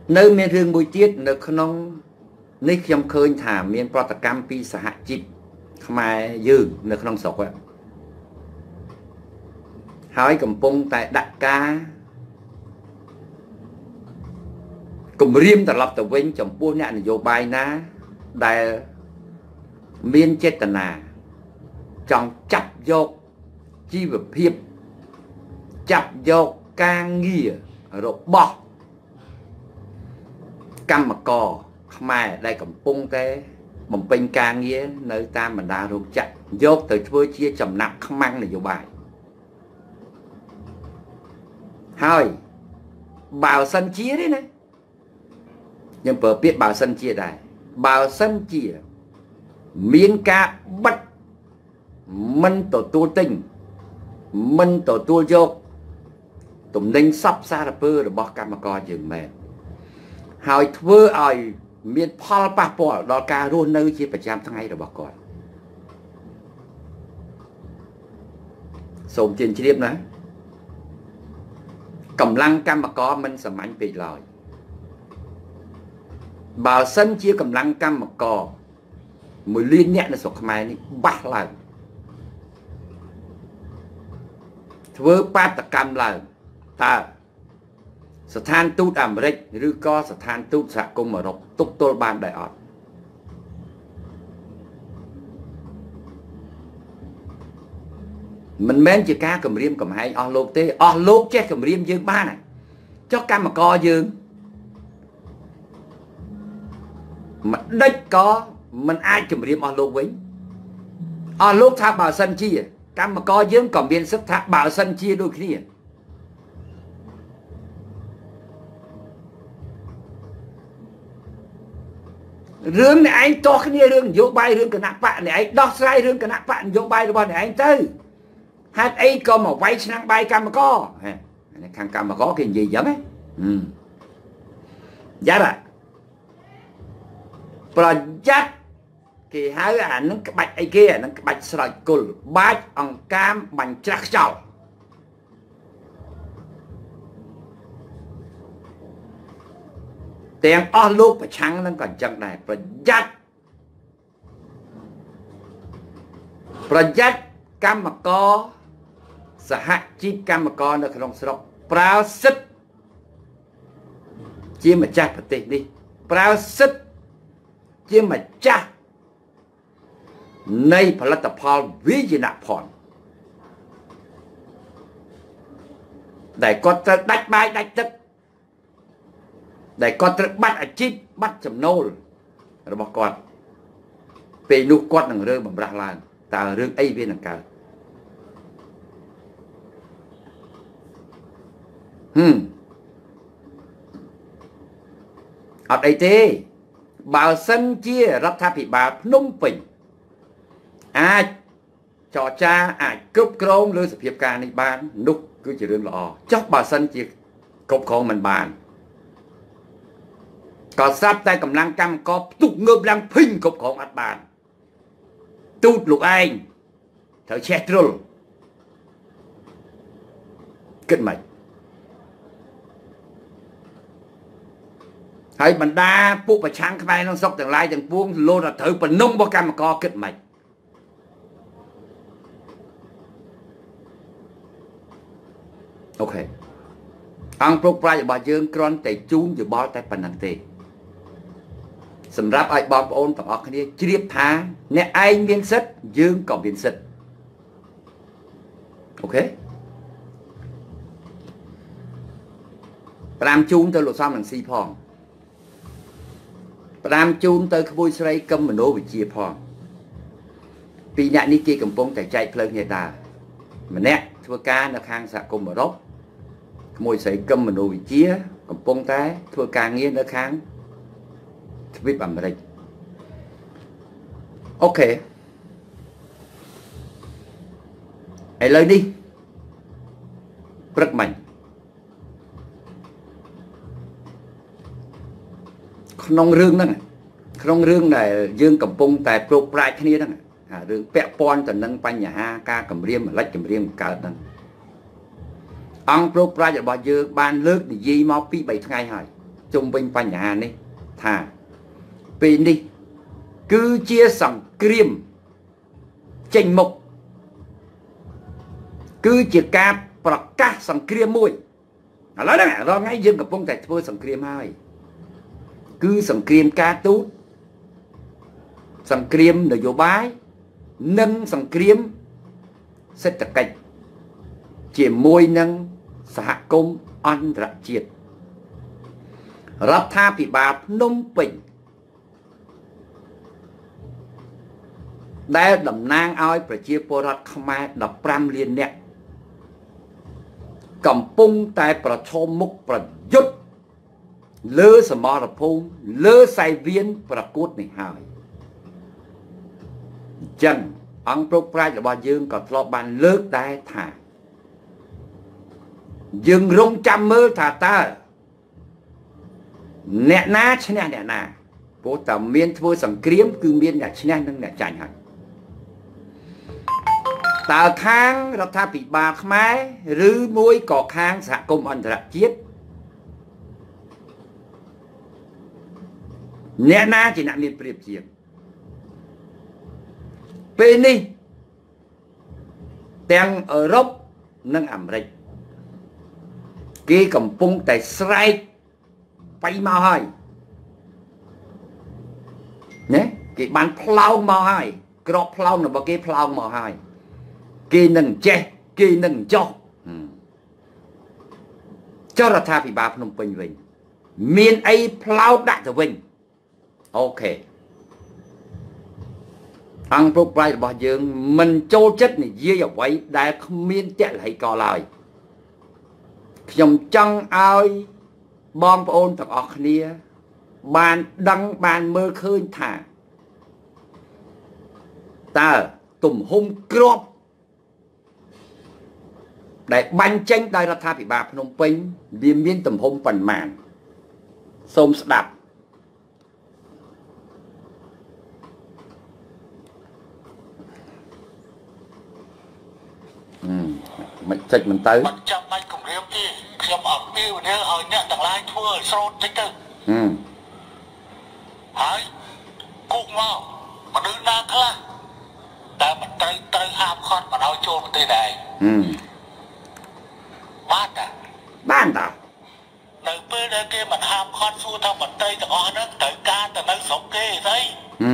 nơi miền rừng bụi tiết nơi không nick trong khơi thả miền protocam pi xã hạ chip mai dư nơi không sọc á hỏi cầm pung tại đặt ca cùng riêng tập lập tập vinh trong buôn nhạn vô bài ná đại miền chết tần à trong chặt vô chi vật hiệp chặt vô ca nghĩa rồi bỏ cam mà cò mai đây cầm pung cái một bên ca nghĩa nơi ta mình đã rụt chặt vô từ thưa chia chầm nặng không mang là vô bài hỏi bảo sân chia đấy này nhưng vừa biết bảo sân chia đây bảo sân chia miếng ca bắt mình tổ tu tinh mình tổ tu vô tụm ninh sắp xa là bơ rồi bỏ cam mà coi dừng mẹ hỏi thưa ơi miền Paul Papo đó ca luôn nơi chia 100 tháng ngày rồi bỏ coi sôm trên chiếc nữa cầm lăng cam mà có mình sầm ảnh bị lòi bảo sân chia cầm lăng cam mà có mùi liên nhẹ là sọc mai này bắt lần thưa bát tạc cam lần taสถานทูตอเมริกหรือก็สถานทูตสหกรมยุโรปตุกตัวบานได้ออกมันแม้นจะกล้ากำเรียมกำให้ออกโลกเต้ออกโลกแจ้กำเรียมยืงบ้านอ่ะเจ้ากรรมกรยืงมันได้ก็มันaiกำเรียมออกโลกไว้ออกโลกท่าบ่าวสันชีกรรมกรยืงก่อนเบียนสักท่าบ่าวสันชีด้วยขี้เรื่องไหนตัวขี้เรื่องโยบายเรื่องกระนักปะไหนดอกไส้เรื่องกระนักปะโยบายระบายไหนตื้อฮัทไอ้ก็มาไว้ชนะใบกรรมก็ข้างกรรมก็กินgì giống ấy giá là project thì hai ảnh nó bạch ai kia nó bạch sợi cùl bạch ông cam bằng chắc chào tiền o lúc phải trắng nó còn chẳng này project cam mà cóสหជីវកម្មករនៅក្នុងស្រុកប្រើសិទ្ធិជាម្ចាស់ប្រទេសនេះប្រើសិទ្ធិជាម្ចាស់នៃផលិតផលវិជ្ជាផលដែលគាត់ត្រូវដាច់បាយដាច់ទឹកដែលគាត់ត្រូវបាត់អាជីពបាត់ចំណូលរបស់គាត់ពេលនោះគាត់នឹងរើបំរាស់ឡើងតើរឿងអីវានឹងកើតអត់អីទេបើសិនជារដ្ឋាភិបាលភ្នំពេញអាចចរចាអាចគ្រប់គ្រងលើសភាពការនេះបាននោះគឺជារឿងល្អចុះបើសិនជាគ្រប់គ្រងមិនបានក៏ស្រាប់តែកម្លាំងកម្មករផ្ទុកងើបឡើងភីងគ្រប់គ្រងអត់បានទូតលោកឯងត្រូវឆេះទ្រុលគិតមិនហើយបណ្ដាពួកប្រឆាំងខ្មែរក្នុងស្រុកទាំងឡាយទាំងពួងលោតត្រូវបំណងរបស់កម្មករគិតមិនអូខេអង្គប្រុសប្រាជ្ញរបស់យើងគ្រាន់តែជូនយោបល់តែប៉ុណ្្នឹងទេសម្រាប់ឲ្យបងប្អូនទាំងអស់គ្នាជ្រាបថាអ្នកឯងមានសិទ្ធិយើងក៏មានសិទ្ធិអូខេ5ជូនទៅលោកសំនឹងស៊ីផង5ជូនទៅក្មួយស្រីកឹមមโนវិជ្ជាផងពីរអ្នកនេះគេកំពុងតែចែកផ្លូវគ្នាដើរម្នាក់ធ្វើការនៅខាងសហគមន៍អឺរ៉ុបក្មួយស្រីកឹមមโนវិជ្ជាកំពុងតែធ្វើការងារនៅខាងទ្វីបអាមេរិកអូខេឥឡូវនេះព្រឹកមិញក្នុងរឿងហ្នឹងក្នុងរឿងដែលយើងកំពុងតែប្រោកប្រាជ្ញគ្នាហ្នឹងរឿងពាក់ព័ន្ធទៅនឹងបញ្ហាការគម្រាមម្លិចគម្រាមកើតហ្នឹងអង្គប្រោកប្រាជ្ញរបស់យើងបានលើកនិយាយមកពី3ថ្ងៃហើយជុំវិញបញ្ហានេះថាពេលនេះគឺជាសង្គ្រាមចេញមុខគឺជាការប្រកាសសង្គ្រាមមួយឥឡូវហ្នឹងរាល់ថ្ងៃយើងកំពុងតែធ្វើសង្គ្រាមហើយគឺសង្គ្រាមការទូតសង្គ្រាមនយោបាយនិងសង្គ្រាមសេដ្ឋកិច្ចជាមួយនឹងសហគមន៍អន្តរជាតិរដ្ឋាភិបាលភ្នំពេញដែលតំណាងឲ្យប្រជាពលរដ្ឋខ្មែរ15លាននាក់កំពុងតែប្រឈមមុខប្រយុទ្ធលើសមរភូមិលើសាយវានប្រកួតនេះហើយអញ្ចឹងអង្គប្រកប្រាជ្ញរបស់យើងក៏ធ្លាប់បានលើកដែរថាយើងរងចាំមើលថាតើអ្នកណាឈ្នះអ្នកណាព្រោះតែមានធ្វើសង្គ្រាមគឺមានអ្នកឈ្នះនិងអ្នកចាញ់ហើយតើខាងរដ្ឋាភិបាលខ្មែរឬមួយក៏ខាងសហគមន៍អន្តរជាតិអ្នកណាជាអ្នកមានប្រៀបជាងពេលនេះទាំងអឺរ៉ុបនិងអាមេរិកគេកំពុងតែស្រែកបៃមកហើយណាគេបានផ្លោងមកហើយក្របផ្លោងរបស់គេផ្លោងមកហើយគេនឹងចេះគេនឹងចោះចុះរដ្ឋាភិបាលភ្នំពេញវិញមានអីផ្លោងដាក់ទៅវិញអូខេអង្គប្រកប្រាជ្ញរបស់យើងមិនចូលចិត្តនិយាយអ្វីដែលគ្មានតលហិកឡើយខ្ញុំចង់ឲ្យបងប្អូនទាំងអស់គ្នាបានដឹងបានមើលឃើញថាតើទំហំក្របដែលបាញ់ចេញដោយរដ្ឋាភិបាលភ្នំពេញវាមានទំហំប៉ុន្មានសូមស្ដាប់មិនចេញមិនទៅមិនចាំបាច់គម្រាមទេខ្ញុំអត់ពីនេះឲ្យអ្នកទាំងឡាយធ្វើឲ្យស្រោតតិចទៅហើយគុកមកមនុស្សណាខ្លះតែមិនត្រូវហាមឃាត់មិនឲ្យចូលប្រទេសដែរបានតានៅពេលដែលគេមិនហាមឃាត់សួរថាមន្ត្រីទាំងអស់ហ្នឹងត្រូវការទៅនៅស្រុកគេស្អី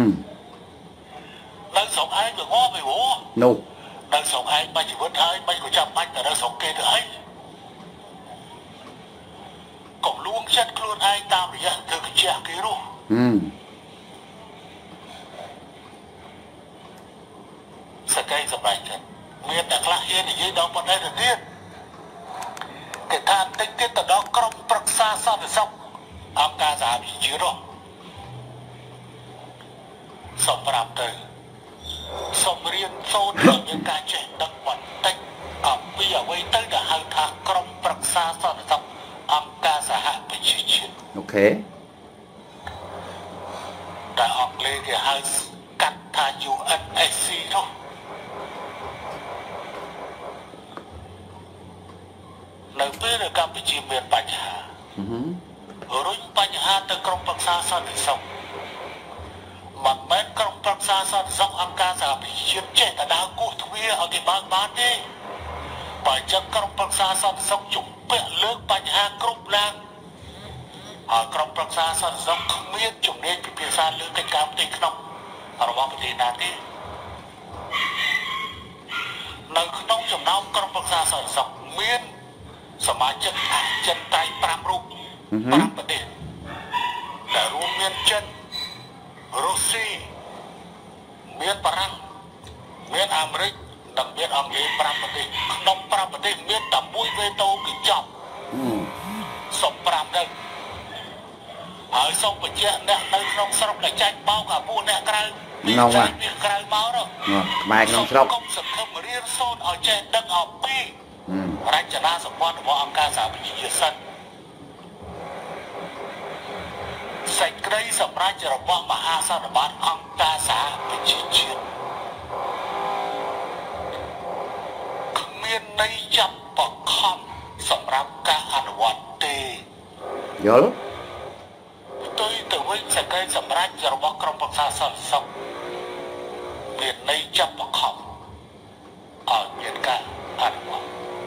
នៅស្រុកឯងវាងាប់ឯងនោះនៅស្រុកឯងបាច់ជីវិតហើយមិនក៏ចាំបាច់ទៅនៅស្រុកគេទៅអីកុំលួងចិត្តខ្លួនឯងតាមរយៈធ្វើខ្ជះគេរស់សកេសម្រាប់ចិត្តមានតែខ្លះហ៊ាននិយាយដល់ប៉ុណ្ណេះទៅទៀតគេថាតិចទៀតទៅដល់ក្រុមប្រឹក្សាសន្តិសុខអង្គការសហប្រជាជាតិសូមប្រាប់ទៅសូមរៀនសូត្រឲ្យមានការចេះដឹងបន្តិចអំពីអ្វីទៅដែលហៅថាក្រុមប្រឹក្សាសន្តិសុខអង្គការសហប្រជាជាតិអូខេតែអង់គ្លេសគេហៅកាត់ថា UNSC នោះនៅពេលដែលកម្ពុជាមានបញ្ហារុញបញ្ហាទៅក្រុមប្រឹក្សាសន្តិសុខមិនមែនក្រុមប្រឹក្សាសន្តិសុខអង្គការសហប្រជាជាតិចេះតែដើរគោះទ្វារឲ្យគេបើកបានទេបើចឹងក្រុមប្រឹក្សាសន្តិសុខជំពាក់លើកបញ្ហាគ្រប់ឡើងហើយក្រុមប្រឹក្សាសន្តិសុខគ្មានជំនាញពិភាក្សាលើកិច្ចការផ្ទៃក្នុងរបស់ប្រទេសណាទេនៅក្នុងចំណោមក្រុមប្រឹក្សាសន្តិសុខមានសមាជិកអចិន្ត្រៃយ៍5រូប5ប្រទេសដែលរួមមានចិនរុស្ស៊ីមានបារាំងមានអាមេរិកនិងមានអង់គ្លេស5ប្រទេសក្នុង5ប្រទេសមានតែមួយវេតូគឺចប់សុំ5ទៅហើយសូមបញ្ជាក់អ្នកនៅក្នុងស្រុកដែលចាច់បោកអាពួកអ្នកក្រៅពីក្រៅមកនោះខ្មែរក្នុងស្រុកកុំសង្ឃឹមរៀនសូត្រឲ្យចេះដឹងអំពីរចនាសម្ព័ន្ធរបស់អង្គការសហប្រជាជាតិសិនសេចក្តីសម្រេចរបស់មហាសន្និបាតអង្គការសហប្រជាជាតិគ្មានន័យចាប់បខំសម្រាប់ការអនុវត្តទេយល់របស់ក្រុមប្រឹក្សាសន្តិសុខមានន័យចាប់បង្ខំឲ្យមានការអនុវត្ត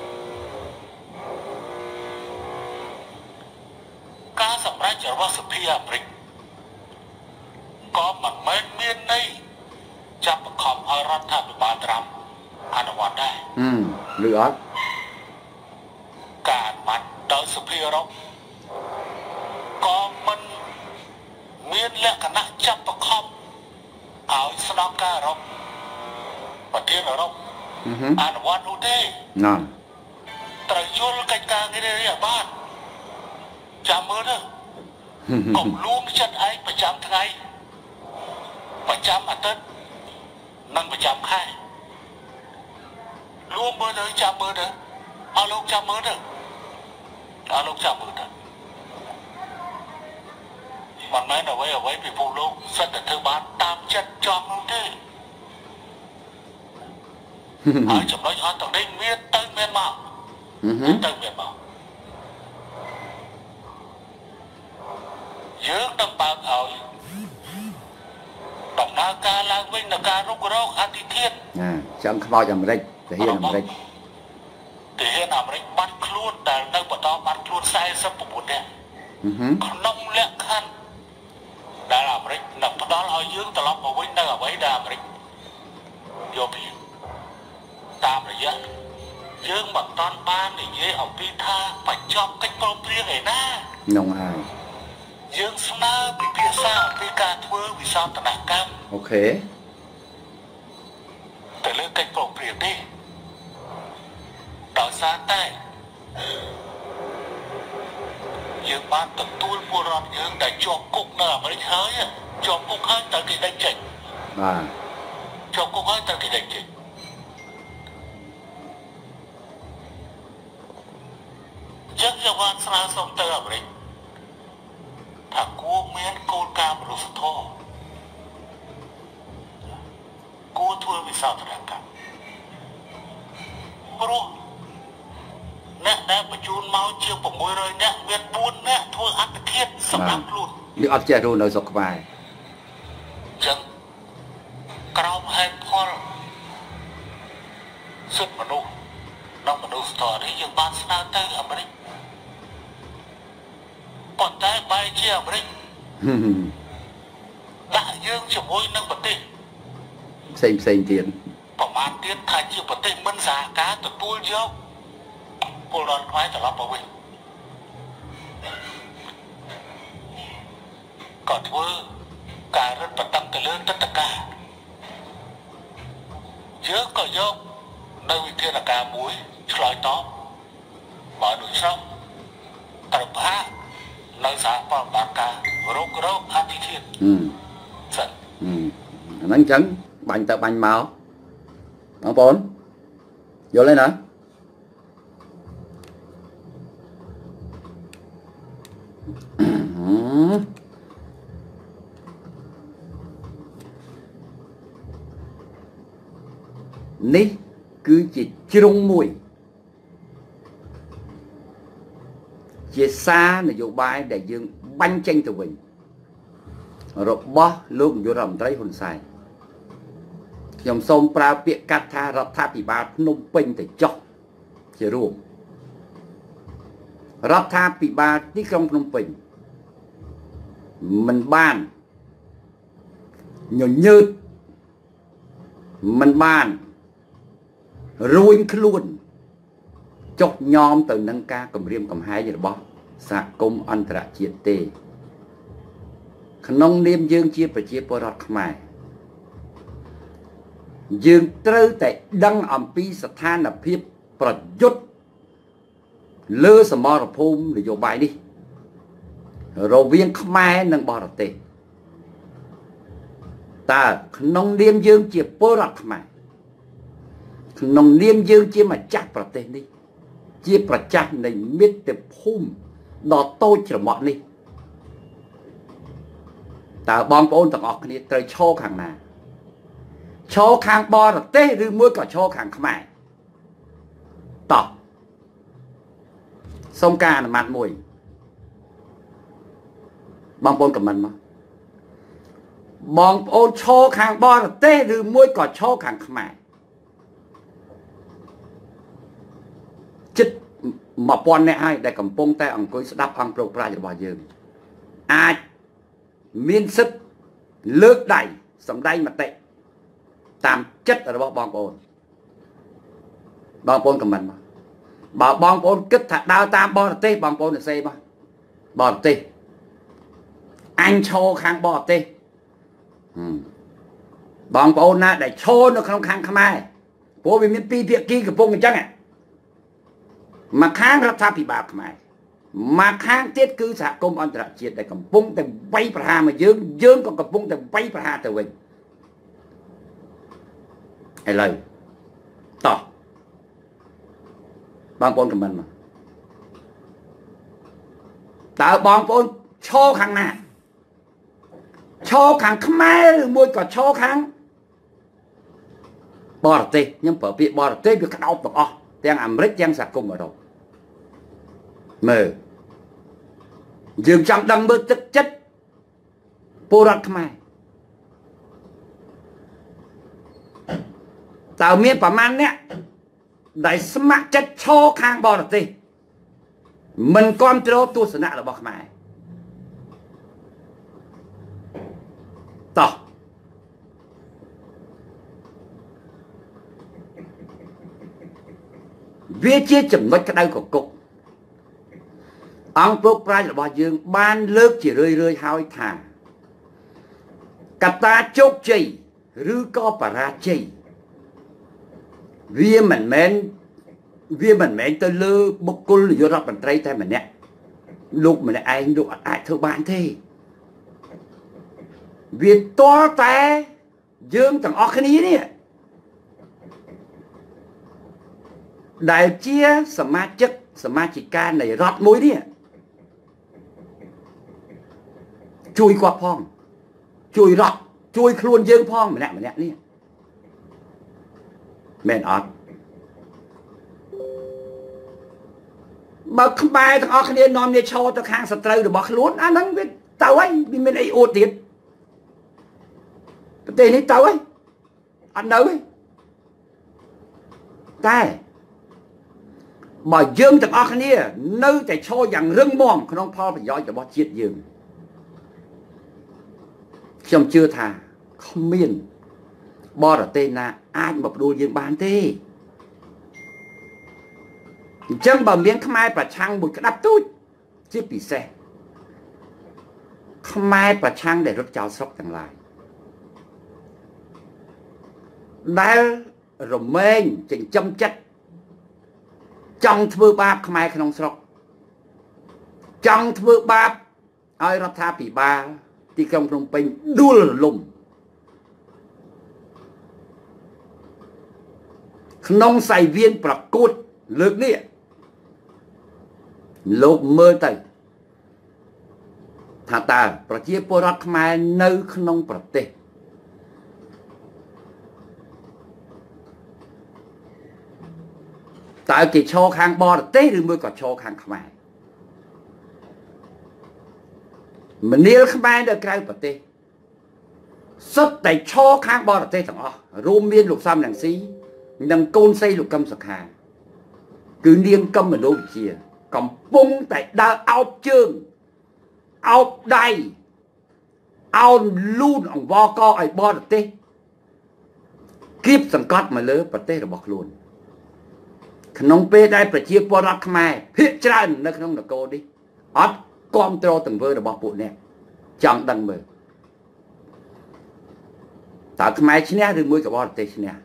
ការសម្រេចរបស់សភាអាមេរិកក៏មិនមែនមានន័យចាប់បង្ខំឲ្យរដ្ឋាភិបាលត្រាំអនុវត្តដែរឬអត់ការអនុវត្តដោយសភាអឺរ៉ុបក៏មិនមានលក្ខណៈចាប់បង្ខំឲ្យស្នងការអឺរ៉ុបប្រទេសអឺរ៉ុបអនុវត្តនោះទេណាត្រូវយល់កិច្ចការងារនេះឲ្យបានចាំមើលទៅកុំលួងចិត្តឯងប្រចាំថ្ងៃប្រចាំអាទិត្យនិងប្រចាំខែលួងមើលទៅចាំមើលទៅអស់លោកចាំមើលទៅអស់លោកចាំមើលទៅមិនមែនអ្វីពិភពលោកសិតតែធ្វើបានតាមចិត្តចង់នោះទេហើយចំណុចអត់ទាំងនេះមានទៅមានមកទៅមានមកយើងต้องបើកឲ្យដំណើរការឡើងវិញនៃការរុករកអធិធានចាំខ្មោចអាមេរិកទាហានអាមេរិកបាត់ខ្លួនដែលនៅបន្តបាត់ខ្លួន49នាក់ក្នុងលក្ខខណ្ឌដែលអាមេរិកនឹងផ្ដល់ឲ្យយើងត្រឡប់មកវិញនៅអ្វីដែលអាមេរិកយកពីតាមរយៈយើងមិនតាន់បាននិយាយអំពីថាបញ្ចប់កិច្ចព្រមព្រៀងឯណាក្នុងហើយយើងស្នើពិភាក្សាអំពីការធ្វើវិសោធនកម្មអូខេទៅលើកិច្ចព្រមព្រៀងនេះដោយសារតែយើងបានទទួលពលរដ្ឋយើងដែលជាប់គុកនៅអាមេរិកហើយជាប់គុកហើយត្រូវគេដេញចេញបាទជាប់គុកហើយត្រូវគេដេញចេញចឹងយើងបានស្នើសុំទៅអាមេរិកថាគួរមានគោលការណ៍មនុស្សធម៌គួរធ្វើវិសោធនកម្មព្រោះអ្នកដែលបញ្ជូនមកជាង600នាក់មាន4នាក់ធ្វើអត្តឃាតសម្រាប់ខ្លួននេះអត់ចេះរស់នៅស្រុកខ្មែរចឹងក្រោមហេតុផលសិទ្ធិមនុស្សនិងមនុស្សធម៌នេះយើងបានស្នើទៅអាមេរិកប៉ុន្តែបែរជាអាមេរិកដាក់យើងជាមួយនឹងប្រទេសផ្សេងទៀតប្រមាណទៀតថាជាប្រទេសមិនសហការទទួលយកពលរដ្ឋខ្មែរត្រឡប់មកវិញក៏ធ្វើការរឹតបន្តឹងទៅលើទឹកតការយើងក៏យកនៅវិធានការមួយឆ្លើយតបបើដូចនោះត្រូវផាកនៅសហព័ន្ធបានការរកអធិធានសិនអាហ្នឹងចឹងបាញ់ទៅបាញ់មកបងប្អូនយល់ទេណានេះគឺជាជ្រុងមួយជាសារនយោបាយដែលយើងបាញ់ចេញទៅវិញរបស់លោកនាយករដ្ឋមន្ត្រីហ៊ុនសែនខ្ញុំសូមប្រើពាក្យកាត់ថារដ្ឋាភិបាលភ្នំពេញទៅចុះជារួមរដ្ឋាភិបាលទីក្រុងភ្នំពេញមិនបានញញើតមិនបានរួញខ្លួនចុះញោមទៅនឹងការគម្រាមកំហែងរបស់សហគមន៍អន្តរជាតិទេក្នុងនាមយើងជាប្រជាពលរដ្ឋខ្មែរយើងត្រូវតែដឹងអំពីស្ថានភាពប្រយុទ្ធលើសមរភូមិនយោបាយនេះរវាងខ្មែរនិងបរទេសតើក្នុងនាមយើងជាពលរដ្ឋខ្មែរក្នុងនាមយើងជាម្ចាស់ប្រទេសនេះជាប្រចាស់នៃមាតុភូមិដ៏តូចច្រមុះនេះតើបងប្អូនទាំងអស់គ្នាត្រូវឈរខាងណាឈរខាងបរទេសឬមួយក៏ឈរខាងខ្មែរតោះសូមការអនុម័តមួយបងប្អូនខមមិនមក bong ôn cho khang bò tê rồi môi còn cho khang khmai chích mà pon này ai đại cầm pông tay ông coi đáp ông pro pra cho bà dương ai miên sức lướt đẩy sầm đay mà tệ tam chất ở đó bong ôn của mình bảo bong ôn kích thạch đào tam bò tê bong ôn là xây mà bò tê anh cho khang bò tê bong ôn na để cho nó không khang khmai bố vì miền pi việc kia của pông chắc à mà khángรัฐាភិបាលខ្មែរមកខាងទៀតគឺសហគមន៍អន្តរជាតិដែលកំពុងតែវាយប្រហារមកយើងក៏កំពុងតែវាយប្រហារទៅវិញឥឡូវតោះបងប្អូនខមមិនមកតើបងប្អូនឈរខាងណាឈរខាងខ្មែរឬមួយក៏ឈរខាងបរទេសខ្ញុំប្រើពាក្យបរទេសវាក្តោបទាំងអស់ទាំងអាមេរិកទាំងសហគមន៍អឺរ៉ុបមើលយើងចង់ដឹងមើលទឹកចិត្តពលរដ្ឋខ្មែរតើមានប្រមាណអ្នកដែលស្ម័គ្រចិត្តឈរខាងបរទេសមិនគ្រប់គ្រងទស្សនៈរបស់ខ្មែរតោះវាជាចំណុចក្តៅកគុកអង្គពុកប្រាជ្ញរបស់យើងបានលើកជារឿយហើយថាកត្តាជោគជ័យឬក៏បរាជ័យវាមិនមែនទៅលើបុគ្គលនាយករដ្ឋមន្ត្រីតែម្នាក់លោកម្នាក់ឯងលោកអាចធ្វើបានទេវាទាល់តែយើងទាំងអស់គ្នានេះដែលជាសមាជិកានៃរដ្ឋមួយនេះជួយគាត់ផងជួយរដ្ឋជួយខ្លួនយើងផងម្នាក់នេះមែនអត់បើខ្មែរទាំងអស់គ្នានាំគ្នាឈរទៅខាងសត្រូវរបស់ខ្លួនអាហ្នឹងវាទៅហើយវាមានអីអួតទៀតប្រទេសនេះទៅហើយអត់នៅទេតែបើយើងទាំងអស់គ្នានៅតែឈរយ៉ាងរឹងមាំក្នុងផលប្រយោជន៍របស់ជាតិយើងខ្ញុំជឿថាគ្មានបរទេសណាអាចមកផ្ដួលយើងបានទេអញ្ចឹងបើមានខ្មែរប្រឆាំងមួយក្តាប់ទូចជាពិសេសខ្មែរប្រឆាំងដែលរត់ចោលស្រុកទាំងឡាយដែលរមែងចិញ្ចឹមចិត្តចង់ធ្វើបាបខ្មែរក្នុងស្រុកចង់ធ្វើបាបឲ្យរដ្ឋាភិបាលទីក្រុងភ្នំពេញដួលរលំក្នុងសៃវៀនប្រកួតលើកនេះលោកមើលទៅថាតើប្រជាពលរដ្ឋខ្មែរនៅក្នុងប្រទេសតើគេឈរខាងបរទេសឬមួយក៏ឈរខាងខ្មែរមនាលខ្មែរនៅក្រៅប្រទេសសុទ្ធតែឈរខាងបរទេសទាំងអស់រួមមានលោកសំរងស៊ីនិងកូនស្រីលោកកឹមសុខាគឺនាងកឹមមនោវិជ្ជាកំពុងតែដើរអោបជើងអោបដៃអោនលូនអង្វរកឲ្យបរទេសគៀបសង្កត់មកលើប្រទេសរបស់ខ្លួនក្នុងពេលដែលប្រជាពលរដ្ឋខ្មែរភាគច្រើននៅក្នុងនគរនេះអត់គ្រប់គ្រងទង្វើរបស់ពួកអ្នកចង់ដឹងមើលតើខ្មែរឈ្នះឬមួយក៏បរទេសឈ្នះ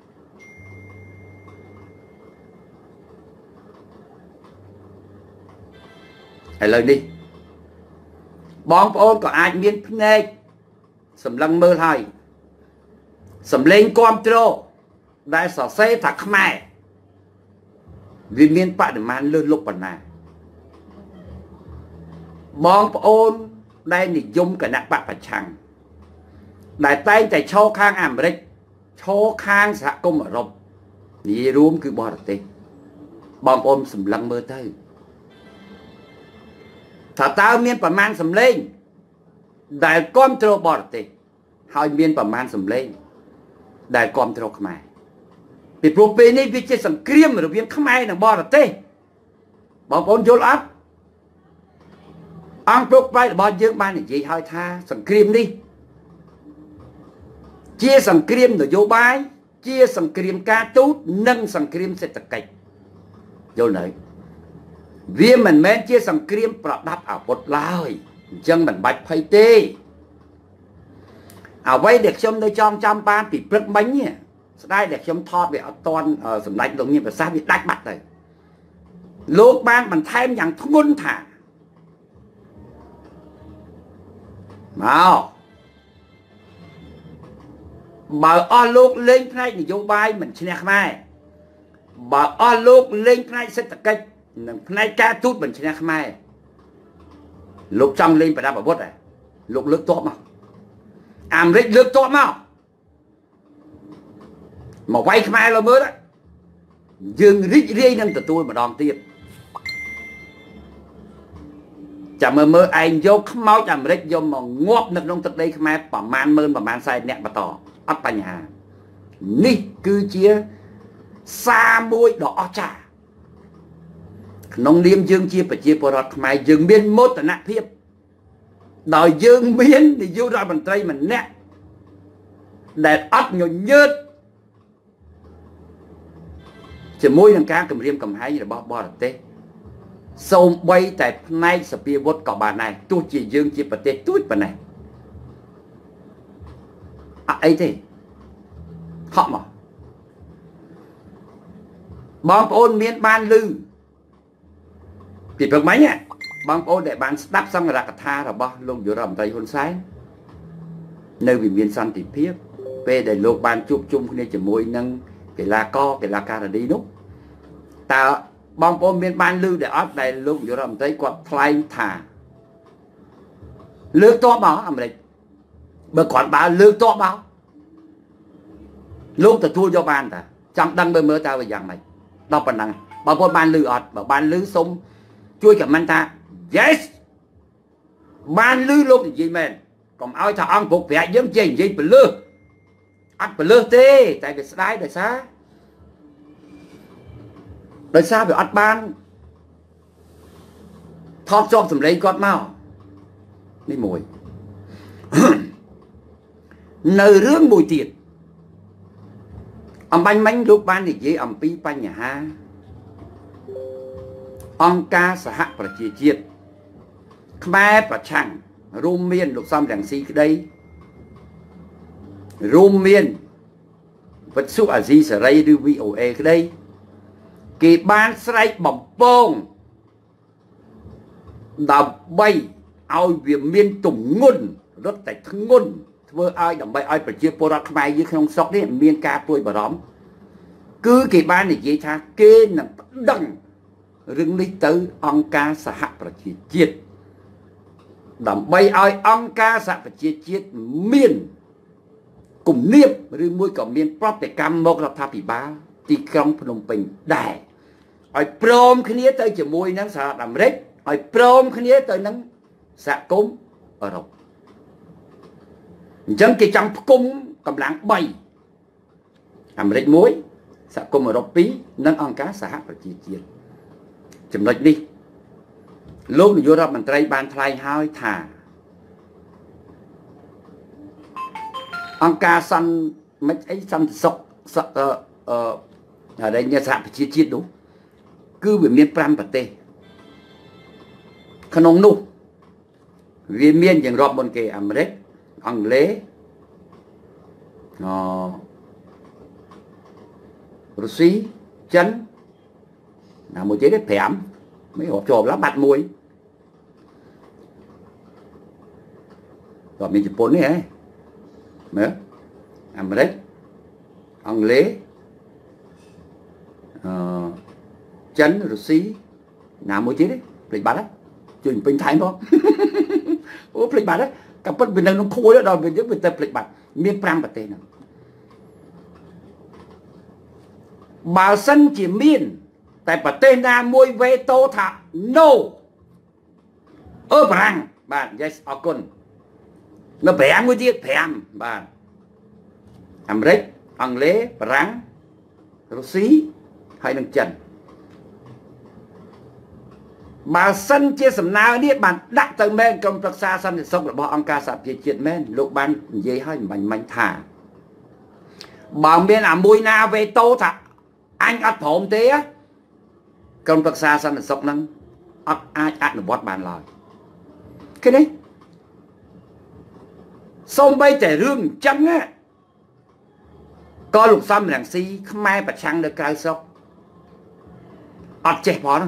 ឥឡូវនេះបងប្អូនក៏អាចមានភ្នែកសម្លឹងមើលហើយសម្លេងគ្រប់គ្រងដែលសរសេរថាខ្មែរវាមានបរិមាណលើសលប់ប៉ុណ្ណាបងប្អូនដែលនិយមគណៈបកប្រឆាំងដែលតែងតែឈរខាងអាមេរិកឈរខាងសហគមន៍អឺរ៉ុបនិយាយរួមគឺបរទេសបងប្អូនសម្លឹងមើលទៅថាតើមានប្រមាណសម្លេងដែលគ្រប់គ្រងបរទេសហើយមានប្រមាណសម្លេងដែលគ្រប់គ្រងខ្មែរពីព្រោះពេលនេះវាជាសង្គ្រាមរវាងខ្មែរនិងបរទេសបងប្អូនយល់អត់អង្គប្រកបរបស់យើងបាននិយាយឲ្យថាសង្គ្រាមនេះជាសង្គ្រាមនយោបាយជាសង្គ្រាមការទូតនិងសង្គ្រាមសេដ្ឋកិច្ចយល់នៅវាមិនមែនជាសង្គ្រាមប្រដាប់អាវុធឡើយអញ្ចឹងមិនបាច់ភ័យទេអ្វីដែលខ្ញុំនៅចាំបានពីព្រឹកមិញស្ដាយដែលខ្ញុំថតវាអត់តន់សម្ដេចលោកមានប្រសាសន៍វាដាច់បាត់ទៅលោកបានបន្ថែមយ៉ាងធ្ងន់ថាមកបើអស់លោកលេងផ្នែកនយោបាយមិនឈ្នះខ្មែរបើអស់លោកលេងផ្នែកសេដ្ឋកិច្ចនិងផ្នែកការទូតមិនឈ្នះខ្មែរលោកចង់លេងប្រដាប់អាវុធលោកលើកទ័ពមកអាមេរិកលើកទ័ពមកវាយខ្មែរលើមើលយើងរីករាយនឹងទទួលម្ដងទៀតចាំមើលឯងយកខ្មោចអាមេរិកយកមកងាប់នៅក្នុងទឹកដីខ្មែរប្រមាណ10000ប្រមាណ40នាក់បន្តអត់បញ្ហានេះគឺជាសារមួយដ៏អស្ចារ្យក្នុងនាមយើងជាប្រជាពលរដ្ឋខ្មែរយើងមានមោទនភាពដោយយើងមាននាយករដ្ឋមន្ត្រីម្នាក់ដែលអត់ញញើតជាមួយនឹងការគម្រាមកំហែងរបស់បរទេសសូម្បីតែផ្នែកសពាវុធក៏បានដែរទោះជាយើងជាប្រទេសទូចប៉ុណ្ណេះអីទេហក់មកបងប្អូនមានបានឮពីព្រឹកមិញបងប្អូនដែលបានស្ដាប់សង្ឃរកថារបស់លោកនាយករដ្ឋមន្ត្រីហ៊ុនសែននៅវិមានសន្តិភាពពេលដែលលោកបានជួបជុំគ្នាជាមួយនឹងកីឡាការិនីនោះតើបងប្អូនមានបានឮដែរអត់ដែលលោកនាយករដ្ឋមន្ត្រីគាត់ថ្លែងថាលើកទ័ពមកអាមេរិកបើគាត់បើលើកទ័ពមកលោកទទួលយកបានតាចង់ដឹងមើលតើវាយ៉ាងម៉េចដល់ប៉ុណ្ណឹងបងប្អូនបានឮអត់បើបានឮសូមជួយខមមិនថា yes បានឮលោកនិយាយមែនកុំឲ្យថាអង្គពុកប្រាក់យើងចេះនិយាយពលឺអត់ពលឺទេតែវាស្ដាយដោយសារវាអត់បានថតជាប់សម្លេងគាត់មកនេះមួយនៅរឿងមួយទៀតអំបញ្ញមិញលោកបាននិយាយអំពីបញ្ហាអង្គការសហប្រជាជាតិខ្មែរប្រឆាំងរួមមានលោកសំរងស៊ីក្តីរួមមានវិទ្យុអាស៊ីសេរីឬ VOA ក្តីគេបានស្រែកបំពងដើម្បីឲ្យវាមានទម្ងន់រត់តែធ្ងន់ធ្វើឲ្យដើម្បីឲ្យប្រជាពលរដ្ឋខ្មែរយើងក្នុងស្រុកនេះមានការព្រួយបារម្ភគឺគេបាននិយាយថាគេនឹងប្តឹងរឿងនេះទៅអង្គការសហប្រជាជាតិដើម្បីឲ្យអង្គការសហប្រជាជាតិមានគំនាបឬមួយក៏មានប្រតិកម្មមករដ្ឋាភិបាលទីក្រុងភ្នំពេញដែរឲ្យព្រមគ្នាទៅជាមួយនឹងសហរដ្ឋអាមេរិកឲ្យព្រមគ្នាទៅនឹងសហគមន៍អឺរ៉ុបអញ្ចឹងគេចង់ផ្គុំកម្លាំង3អាមេរិក1សហគមន៍អឺរ៉ុប2និងអង្គការសហប្រជាជាតិចំណុចនេះលោកនាយករដ្ឋមន្ត្រីបានថ្លែងហើយថាអង្គការសន្តិសុខដែលជាសហប្រជាជាតិនោះគឺវាមាន5ប្រទេសក្នុងនោះវាមានយ៉ាងរាប់មុនគេអាមេរិកអង់គ្លេសរុស្ស៊ីចិនណាមួយទៀតទេ5មិនរាប់ជាប់ឡើយបាត់មួយក៏មានជប៉ុននេះហ៎មើលអាមេរិកអង់គ្លេសចិនរុស្ស៊ីណាមួយទៀតទេភ្លេចបាត់ហើយជួយពេញថៃមកអូភ្លេចបាត់ហើយក៏ពិតវានៅក្នុងខួរដល់វាយើងវាទៅភ្លេចបាត់មាន5ប្រទេសហ្នឹងបើសិនជាមានតែប្រទេសណាមួយវេតូថា no បារាំងបាទ yes អរគុណ nó bẻមួយទៀត5បាទអាមេរិកអង់គ្លេសបារាំងរុស្ស៊ីហើយនិងចិនបើសិនជាសំណើនេះបានដាក់ទៅមែនក្រុមប្រឹក្សាសន្តិសុខរបស់អង្គការសហប្រជាជាតិមែនលោកបាននិយាយឲ្យមិញថាបើមានអាមួយណាវេតូថាអញអត់ព្រមទេក្រុមប្រឹក្សាសន្តិសុខហ្នឹងអត់អាចអនុវត្តបានឡើយឃើញទេសូម្បីតែរឿងអញ្ចឹងក៏លោកសំរងស៊ីខ្មែរប្រឆាំងនៅក្រៅស្រុកអត់ចេះផង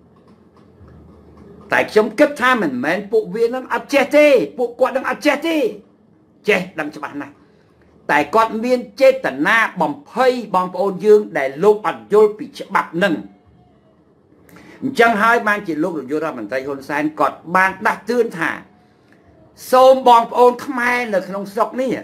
តែខ្ញុំគិតថាមិនមែនពួកវានឹងអត់ចេះទេពួកគាត់នឹងអត់ចេះទេចេះដឹងច្បាស់ណាស់តែគាត់មានចេតនាបំភ័យបងប្អូនយើងដែលលោកអត់យល់ពីច្បាប់នឹងអញ្ចឹងហើយបានជាលោកនាយករដ្ឋមន្ត្រីហ៊ុនសែនគាត់បានដាស់តឿនថាសូមបងប្អូនខ្មែរនៅក្នុងស្រុកនេះ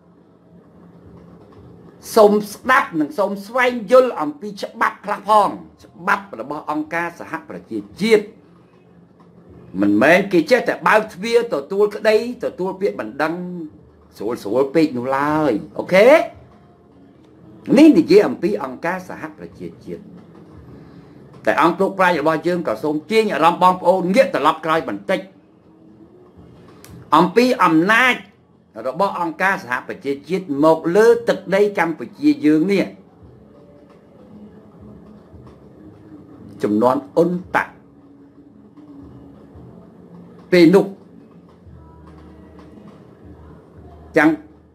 សូមស្ដាប់និងសូមស្វែងយល់អំពីច្បាប់ខ្លះផងច្បាប់របស់អង្គការសហប្រជាជាតិមិនមែនគេចេះតែបើកទ្វារទទួលក្តីទទួលពាក្យបណ្ដឹងស្រួលពេកនោះឡើយអូខេនេះនិយាយអំពីអង្គការសហប្រជាជាតិតែអង្គលោកប្រាជ្ញរបស់យើងក៏សូមទាញអារម្មណ៍បងប្អូនងាកត្រឡប់ក្រោយបន្តិចអំពីអំណាចរបស់អង្គការសហប្រជាជាតិមកលើទឹកដីកម្ពុជាយើងនេះចំនួនអ៊ុនតាក់ពេលនោះចាំង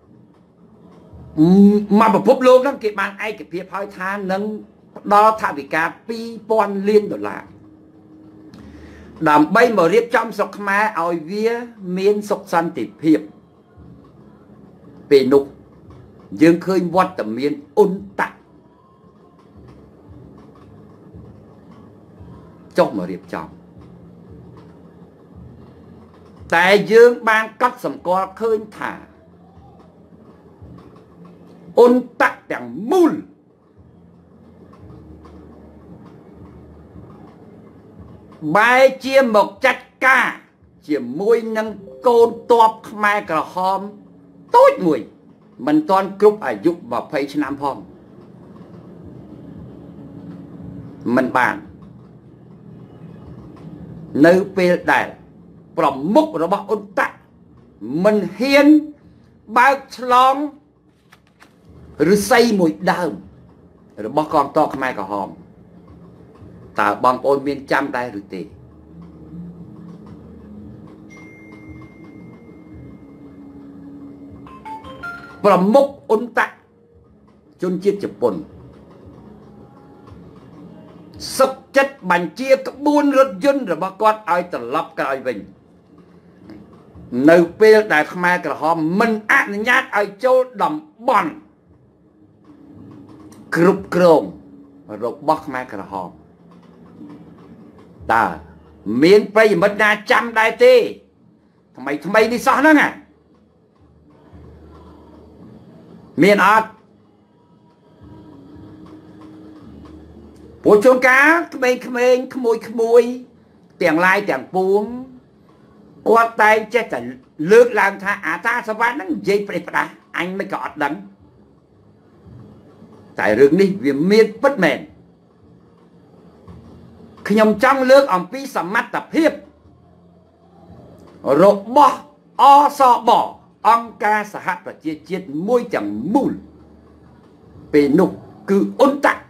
មកប្រភពលោកហ្នឹងគេបានឯកភាពហើយថានឹងផ្ដល់ថវិកា$2000 លានដើម្បីមករៀបចំស្រុកខ្មែរឲ្យវាមានសុខសន្តិភាពពេលនោះយើងឃើញវត្តមានអ៊ុនតាក់ចុះមករៀបចំតែយើងបានកត់សម្គាល់ឃើញថាអ៊ុនតាក់ទាំងមូលបែរជាមកចាត់ការជាមួយនឹងកូនទ័ពខ្មែរក្រហមតូចមួយមិនទាន់គ្រប់អាយុ20ឆ្នាំផងមិនបាននៅពេលដែលប្រមុខរបស់អ៊ុនតាក់មិនហ៊ានបើកឆ្លងឫស្សីមួយដើមរបស់កងទ័ពខ្មែរក្រហមតើបងប្អូនមានចាំដែរឬទេប្រមុខអ៊ុនតាក់ជនជាតិជប៉ុនសុខចិត្តបញ្ជាក្បួនរថយន្តរបស់គាត់ឲ្យត្រឡប់ក្រោយវិញនៅពេលដែលខ្មែរក្រហមមិនអនុញ្ញាតឲ្យចូលតំបន់គ្រប់គ្រងរបស់ខ្មែរក្រហមតើមានប្រិយមិត្តណាចាំដែរទេថ្មីនេះសោះហ្នឹងមានអត់ពួកជួនកាលក្មេងៗក្មួយទាំងឡាយទាំងពួងគាត់តែងចេះតែលើកឡើងថាអាតាសវណ្ណហ្នឹងនិយាយប្រេះផ្ដាស់អញមិនក៏អត់ដឹងតែរឿងនេះវាមានពិតមែនខ្ញុំចង់លើកអំពីសមត្ថភាពរបស់អសបអង្គការសហប្រជាជាតិមួយទាំងមូលពេលនោះគឺអ៊ុនតាក់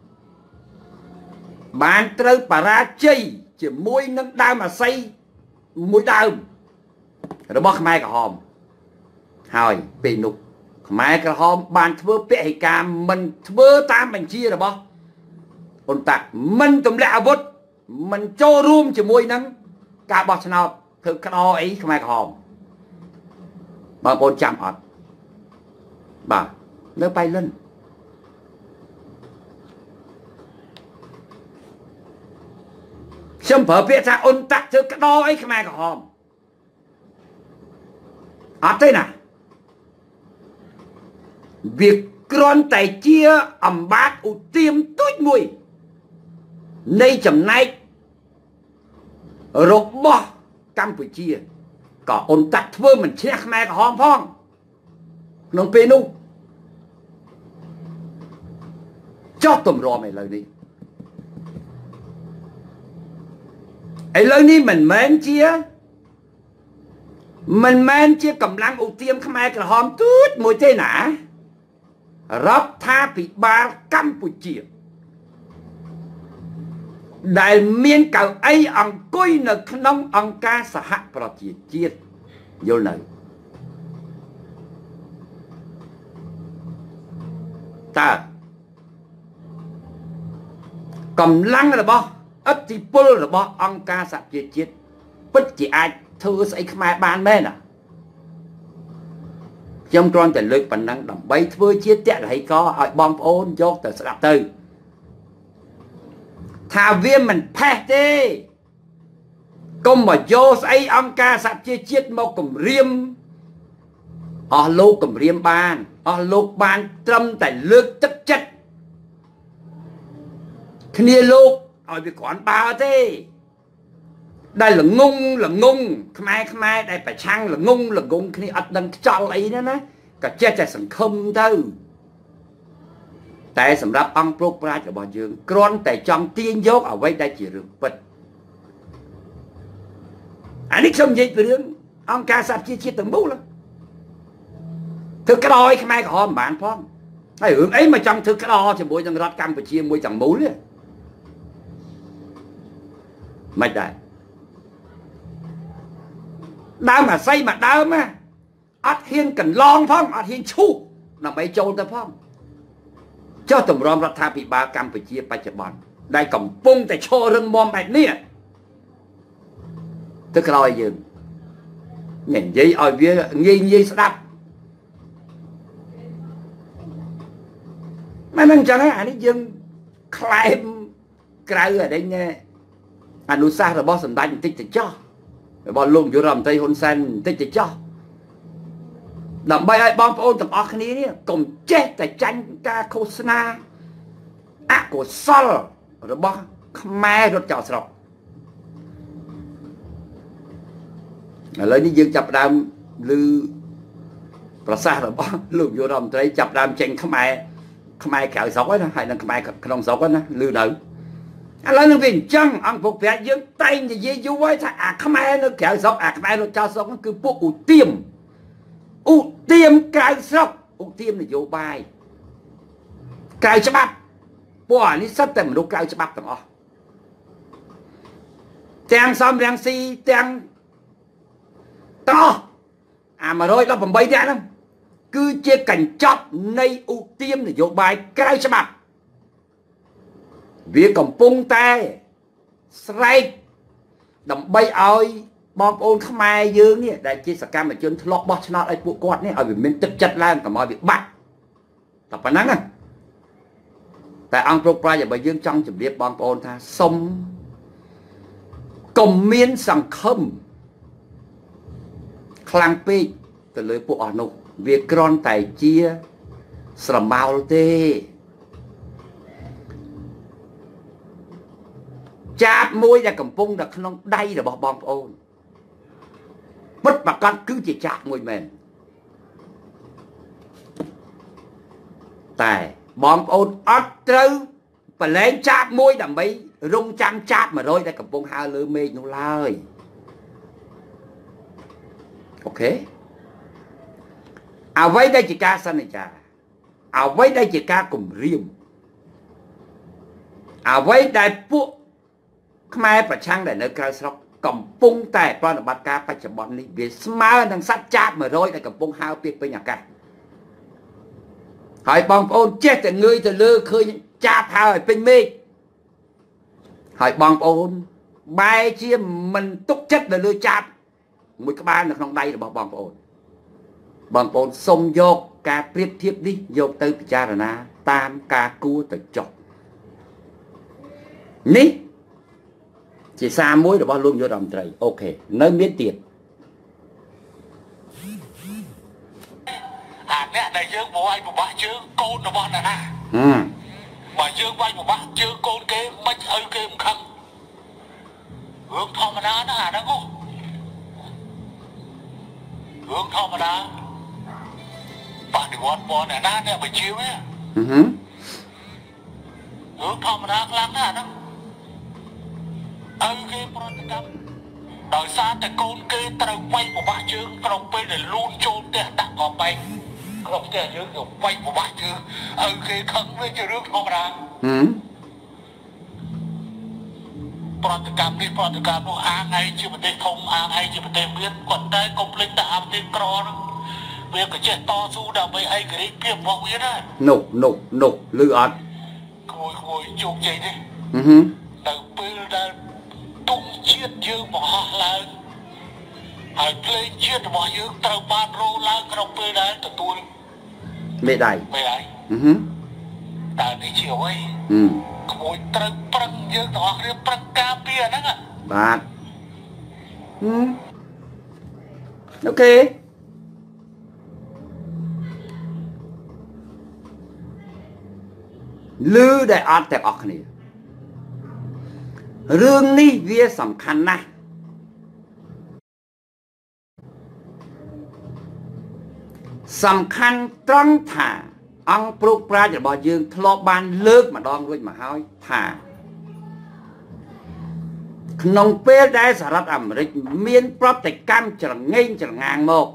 បានត្រូវបរាជ័យជាមួយនឹងដើមអាស័យមួយដើមរបស់ខ្មែរក្រហមហើយពេលនោះខ្មែរក្រហមបានធ្វើពហិការមិនធ្វើតាមបញ្ជារបស់អ៊ុនតាក់មិនទម្លាក់អាវុធមិនចូលរួមជាមួយនឹងការបោះឆ្នោតធ្វើក្តោអីខ្មែរក្រហមបងប្អូនចាំអត់បាទនៅបៃលិនខ្ញុំប្រើពាក្យថាអ៊ុនតាក់ធ្វើក្តោអីខ្មែរក្រហមអត់ទេណាវាគ្រាន់តែជាអំបាតឧទាមទូចមួយនៃចំណែករបស់កម្ពុជាក៏អូនតាក់ធ្វើមិនឈ្នះខ្មែរក្រហមផងក្នុងពេលនោះចោះទម្រាំឥឡូវនេះមិនមែនជាកម្លាំងឧទាមខ្មែរក្រហមទូចមួយទេណារដ្ឋាភិបាលកម្ពុជាដែលមានកៅអីអង្គុយនៅក្នុងអង្គការសហប្រជាជាតិយល់នៅតើកម្លាំងរបស់ឥទ្ធិពលរបស់អង្គការសហប្រជាជាតិពិតជាអាចធ្វើស្អីខ្មែរបានមែនទេខ្ញុំគ្រាន់តែលើកប៉ុណ្ណឹងដើម្បីធ្វើជាតរហិកឲ្យបងប្អូនយកទៅស្ដាប់ទៅថាវាមិនផេះទេកុំមកយកស្អីអង្គការសហប្រជាជាតិមកគម្រាមអស់លោកគម្រាមបានអស់លោកបានត្រឹមតែលើកទឹកចិត្តគ្នាលោកឲ្យវាគ្រាន់បើទេដែលល្ងងខ្មែរដែលប្រឆាំងល្ងងគ្នាអត់ដឹងខ្ចល់អីណាក៏ចេះតែសង្ឃឹមទៅតែសម្រាប់អង្គប្រកប្រាជ្ញរបស់យើងគ្រាន់តែចង់ទាញយកអ្វីដែលជារឿងពិតអានេះខ្ញុំនិយាយពីរឿងអង្គការសហជីវជាតិទាំងមូលធ្វើក្តោយខ្មែរក្រហមមិនបានផងហើយរឿងអីមកចង់ធ្វើក្តោជាមួយនឹងរដ្ឋកម្ពុជាមួយទាំងមូលទេមិនដែរដើមអាស័យមកដើមអត់ហ៊ានកន្លងផងអត់ហ៊ានឈូសដើម្បីចូលទៅផងចុះតម្រាំរដ្ឋាភិបាលកម្ពុជាបច្ចុប្បន្នដែលកំពុងតែឈររឹងមាំបែបនេះទៅក្រោយយើងនិយាយឲ្យវាងាយស្ដាប់មិនអញ្ចឹងអានេះយើងខ្លែមក្រៅអីអនុសាសន៍របស់សម្ដេចបន្តិចទៅចោះរបស់លោកនាយករដ្ឋមន្ត្រីហ៊ុនសែនបន្តិចទៅចោះដើម្បីឲ្យបងប្អូនទាំងអស់គ្នានេះកុំចេះតែចាញ់ការឃោសនាអកុសលរបស់ខ្មែររត់ចោលស្រុកឥឡូវនេះយើងចាប់ដើមឮប្រសាសន៍របស់លោកនាយករដ្ឋមន្ត្រីចាប់ដើមចេញខ្មែរក្រៅស្រុកហើយណាហើយនឹងខ្មែរក្នុងស្រុកណាឮនៅឥឡូវនឹងវាអញ្ចឹងអង្គពុកប្រាជ្ញយើងតែងនិយាយយូរហើយថាអាខ្មែរនៅក្រៅស្រុកអាខ្មែររត់ចោលស្រុកគឺពួកឧទាមក្រៅស្រុកឧទាមនយោបាយក្រៅច្បាប់ពួកអានេះសិតតែមនុស្សក្រៅច្បាប់ទាំងអស់ទាំងសំរាំងស៊ីទាំងអស់អា118នាក់ហ្នឹងគឺជាកញ្ចប់នៃឧទាមនយោបាយក្រៅច្បាប់វាកំពុងតែស្រែកដើម្បីឲ្យបងប្អូនខ្មែរយើងនេះដែលជាសកម្មជនធ្លាប់បោះឆ្នោតឲ្យពួកគាត់នេះឲ្យវាមានទឹកចិត្តឡើងកុំឲ្យវាបាក់តែប៉ុណ្ណឹងតែអង្គប្រកប្រាជ្ញរបស់យើងចង់ជម្រាបបងប្អូនថាសុំកុំមានសង្ឃឹមខ្លាំងពេកទៅលើពួកអស់នោះវាគ្រាន់តែជាស្រមោលទេចាបមួយដែលកំពុងនៅក្នុងដៃរបស់បងប្អូនពិតប្រាកដគឺជាចាបមួយមែនតែបងប្អូនអត់ត្រូវប្រឡែងចាបមួយដើម្បីរងចាំចាប100ដែលកំពុងហើរលើមេឃនោះឡើយអូខេអ្វីដែលជាការសន្យាអ្វីដែលជាការគំរាមអ្វីដែលពួកខ្មែរប្រឆាំងដែលនៅក្រៅស្រុកកំពុងតែប្រតិបត្តិការបច្ចុប្បន្ននេះវាស្មើនឹងសត្វចាប100ដែលកំពុងហើរពាសពេញអាកាសហើយបងប្អូនចេះតែងើយទៅលើឃើញចាបហើរឲ្យពេញមេឃហើយបងប្អូនបែរជាមិនទុកចិត្តទៅលើចាបមួយក្បាលនៅក្នុងដៃរបស់បងប្អូនសូមយកការប្រៀបធៀបនេះយកទៅពិចារណាតាមការគួរទៅចុះនេះជាសារមួយរបស់លោកនាយករដ្ឋមន្ត្រីអូខេនៅមានទៀតអាអ្នកដែលយើងមកឲ្យពិបាកជើងកូនរបស់អ្នកណាបើយើងវាយពិបាកជើងកូនគេមិនឲ្យគេមិនខឹងរឿងធម្មតាណាអាហ្នឹង hướng thao mà đá bạn đi quạt bò này nát nè phải chiếu ấy hướng thao mà đá lắm nè đó cái program đời xaแต่con kêត្រូវវាយពិបាកជើងក្នុងពេលដែលលូនចូលផ្ទះដាក់កបបែកក្នុងផ្ទះយើងទៅវាយពិបាកជើងគេខឹងវាជារឿងធម្មតាប្រតិកម្មនេះប្រតិកម្មនោះអាងឯងជាប្រទេសធំអាងឯងជាប្រទេសមានគាត់តែកុំភ្លេចតែអាប្រទេសក្រហ្នឹងវាក៏ចេះតស៊ូដើម្បីឯករាជ្យភាពរបស់វាដែរនោះលឺអត់គួយជោគជ័យទេទៅពេលដែលទុំជាតិយើងបង្ហោះឡើងហើយភ្លេងជាតិរបស់យើងត្រូវបានរោឡើងក្នុងពេលដែលទទួលមេដៃតែនេះជាអ្វីក្មួយត្រូវប្រឹងយើងទាំងអស់គ្នាប្រឹងការពារហ្នឹងបាទអូខេលឺដែលអត់ទាំងអស់គ្នារឿងនេះវាសំខាន់ណាស់សំខាន់ត្រង់ថាអង្គប្រុសប្រាជ្ញរបស់យើងធ្លាប់បានលើកម្ដងរួចមកហើយថាក្នុងពេលដែលសហរដ្ឋអាមេរិកមានប្រតិកម្មច្រងេងច្រងាងមក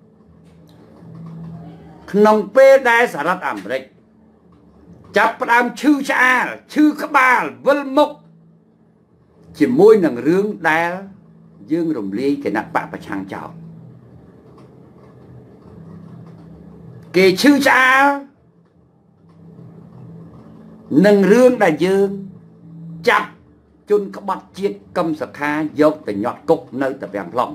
ក្នុងពេលដែលសហរដ្ឋអាមេរិកចាប់ផ្ដើមឈឺឆ្អាលឈឺក្បាលវិលមុខជាមួយនឹងរឿងដែលយើងរំលាយគណៈបកប្រឆាំងចោលគេឈឺឆ្អាលនឹងរឿងដែលយើងចាប់ជនក្បត់ជាតិកឹមសុខាយកទៅញាត់គុកនៅតាពាំង plong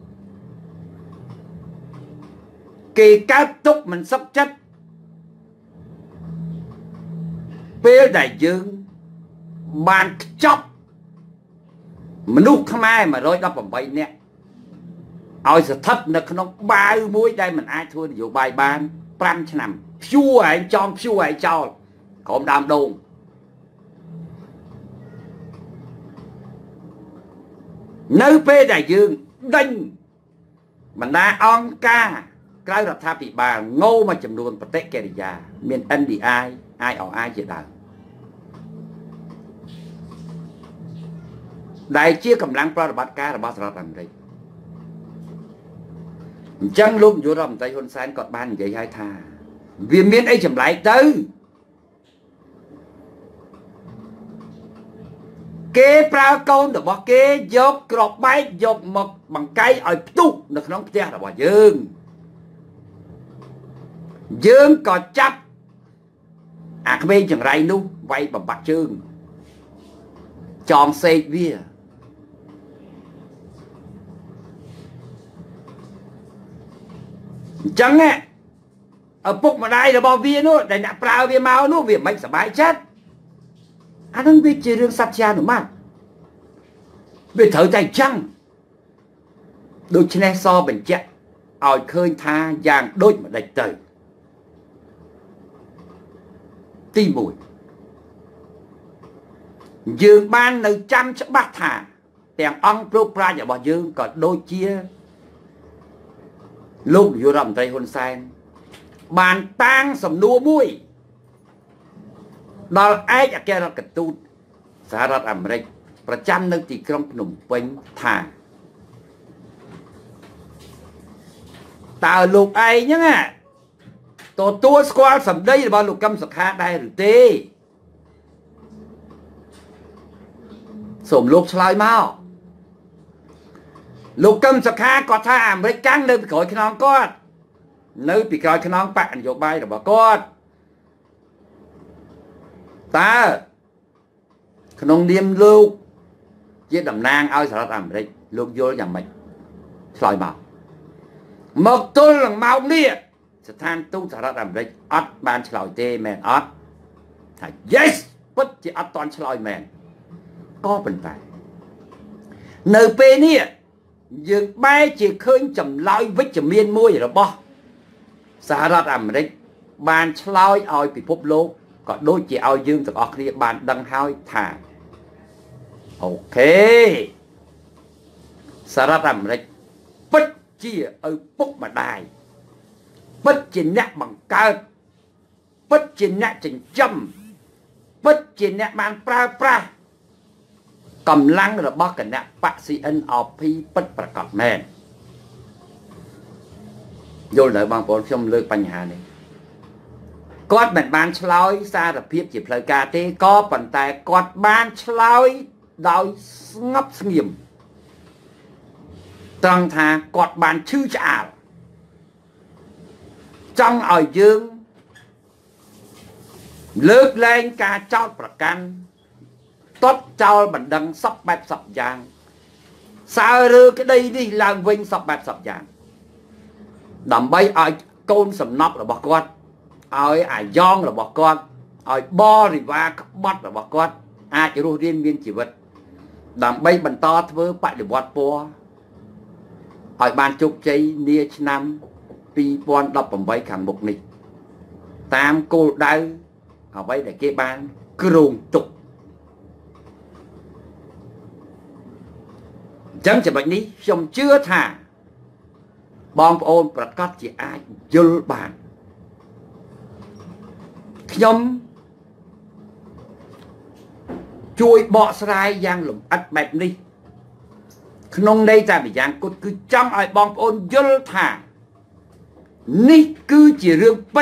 គេកើតទុកមិនសុខចិត្តពេលដែលយើងបានខ្ចប់មនុស្សខ្មែរ118នាក់ឲ្យស្ថិតនៅក្នុងបាវមួយដែលមិនអាចធ្វើនយោបាយបាន5ឆ្នាំព្យួរឯងចំព្យួរឯងចោលក្រុមដើមដូងនៅពេលដែលយើងដេញបណ្ដាអង្គការក្រៅរដ្ឋាភិបាលងោមួយចំនួនបតិកិរិយាមាន NDI IOI ជាដើមដែលជាកម្លាំងប្រតិបត្តិការរបស់សហរដ្ឋអាមេរិកអញ្ចឹងលោកនាយករដ្ឋមន្ត្រីហ៊ុនសែនគាត់បាននិយាយឲ្យថាវាមានអីចម្លែកទៅគេប្រើកូនរបស់គេយកក្របបែកយកមកបង្កាយឲ្យផ្ទុះនៅក្នុងផ្ទះរបស់យើងក៏ចាប់អាក្មេងចង្រៃនោះវាយបំបាក់ជើងចងសេកវាអញ្ចឹងឪពុកម្ដាយរបស់វានោះដែលអ្នកប្រើវាមកនោះវាមិនសប្បាយចិត្តអានឹងវាជារឿងសត្យានុម័តវាត្រូវតែអញ្ចឹងដូច្នេះសបញ្ជាក់ឲ្យឃើញថាយ៉ាងដូចម្ដេចទៅទី1យើងបាននៅចាំច្បាស់ថាទាំងអង្គប្រុសប្រាជ្ញរបស់យើងក៏ដូចជាលោកនាយករដ្ឋមន្ត្រីហ៊ុនសែនបានតាំងសំណួរមួយដល់ឯកអគ្គរដ្ឋទូតសហរដ្ឋអាមេរិកប្រចាំនៅទីក្រុងភ្នំពេញថាតើលោកឯងហ្នឹងទទួលស្គាល់សម្ដីរបស់លោកកឹមសុខាដែរឬទេសូមលោកឆ្លើយមកលោកកឹមសុខាគាត់ថាអាមេរិកកាំងនៅពីក្រោយខ្នងគាត់នៅពីក្រោយខ្នងបកនយោបាយរបស់គាត់តើក្នុងនាមលោកជាតំណាងឲ្យសហរដ្ឋអាមេរិកលោកយល់យ៉ាងម៉េចឆ្លើយមកទល់នឹងម៉ោងនេះស្ថានទូតសហរដ្ឋអាមេរិកអត់បានឆ្លើយទេមែនអត់ថា yes ពិតជាអត់តាន់ឆ្លើយមែនក៏ប៉ុន្តែនៅពេលនេះយើងបែរជាឃើញចម្លើយវិជ្ជមានមួយរបស់សហរដ្ឋអាមេរិកបានឆ្លើយឲ្យពិភពលោកក៏ដូចជាឲ្យយើងទាំងអស់គ្នាបានដឹងហើយថាអូខេសហរដ្ឋអាមេរិកពិតជាឪពុកម្ដាយពិតជាអ្នកបង្កើតពិតជាអ្នកចិញ្ចឹមពិតជាអ្នកបានប្រើប្រាស់កម្លាំងរបស់គណៈបក CNRP ពិតប្រាកដមែនយល់ទៅបងប្អូនខ្ញុំលើកបញ្ហានេះគាត់មិនបានឆ្លើយសារភាពជាផ្លូវការទេក៏ប៉ុន្តែគាត់បានឆ្លើយដោយស្ងប់ស្ងៀមត្រង់ថាគាត់បានឈឺឆ្អាលចង់ឲ្យយើងលើកលែងការចោទប្រកាន់ទាត់ចោលបណ្ដឹងសពបែបសពយ៉ាងសើរើក្តីនេះឡើងវិញសពបែបសពយ៉ាងដើម្បីឲ្យកូនសំណប់របស់គាត់ឲ្យអាយ៉ងរបស់គាត់ឲ្យបរិវារក្បត់របស់គាត់អាចរស់រានមានជីវិតដើម្បីបន្តធ្វើបដិវត្តពណ៌ឲ្យបានជោគជ័យនាឆ្នាំ2018ខាងមុខនេះតាមគោលដៅអ្វីដែលគេបានគ្រោងទុកអញ្ចឹងចំណុចនេះខ្ញុំជឿថាបងប្អូនប្រកាសជាអាចយល់បានខ្ញុំជួយបកស្រាយយ៉ាងលម្អិតបែបនេះក្នុងន័យតែម្យ៉ាងគត់គឺចង់ឲ្យបងប្អូនយល់ថានេះគឺជារឿងពិត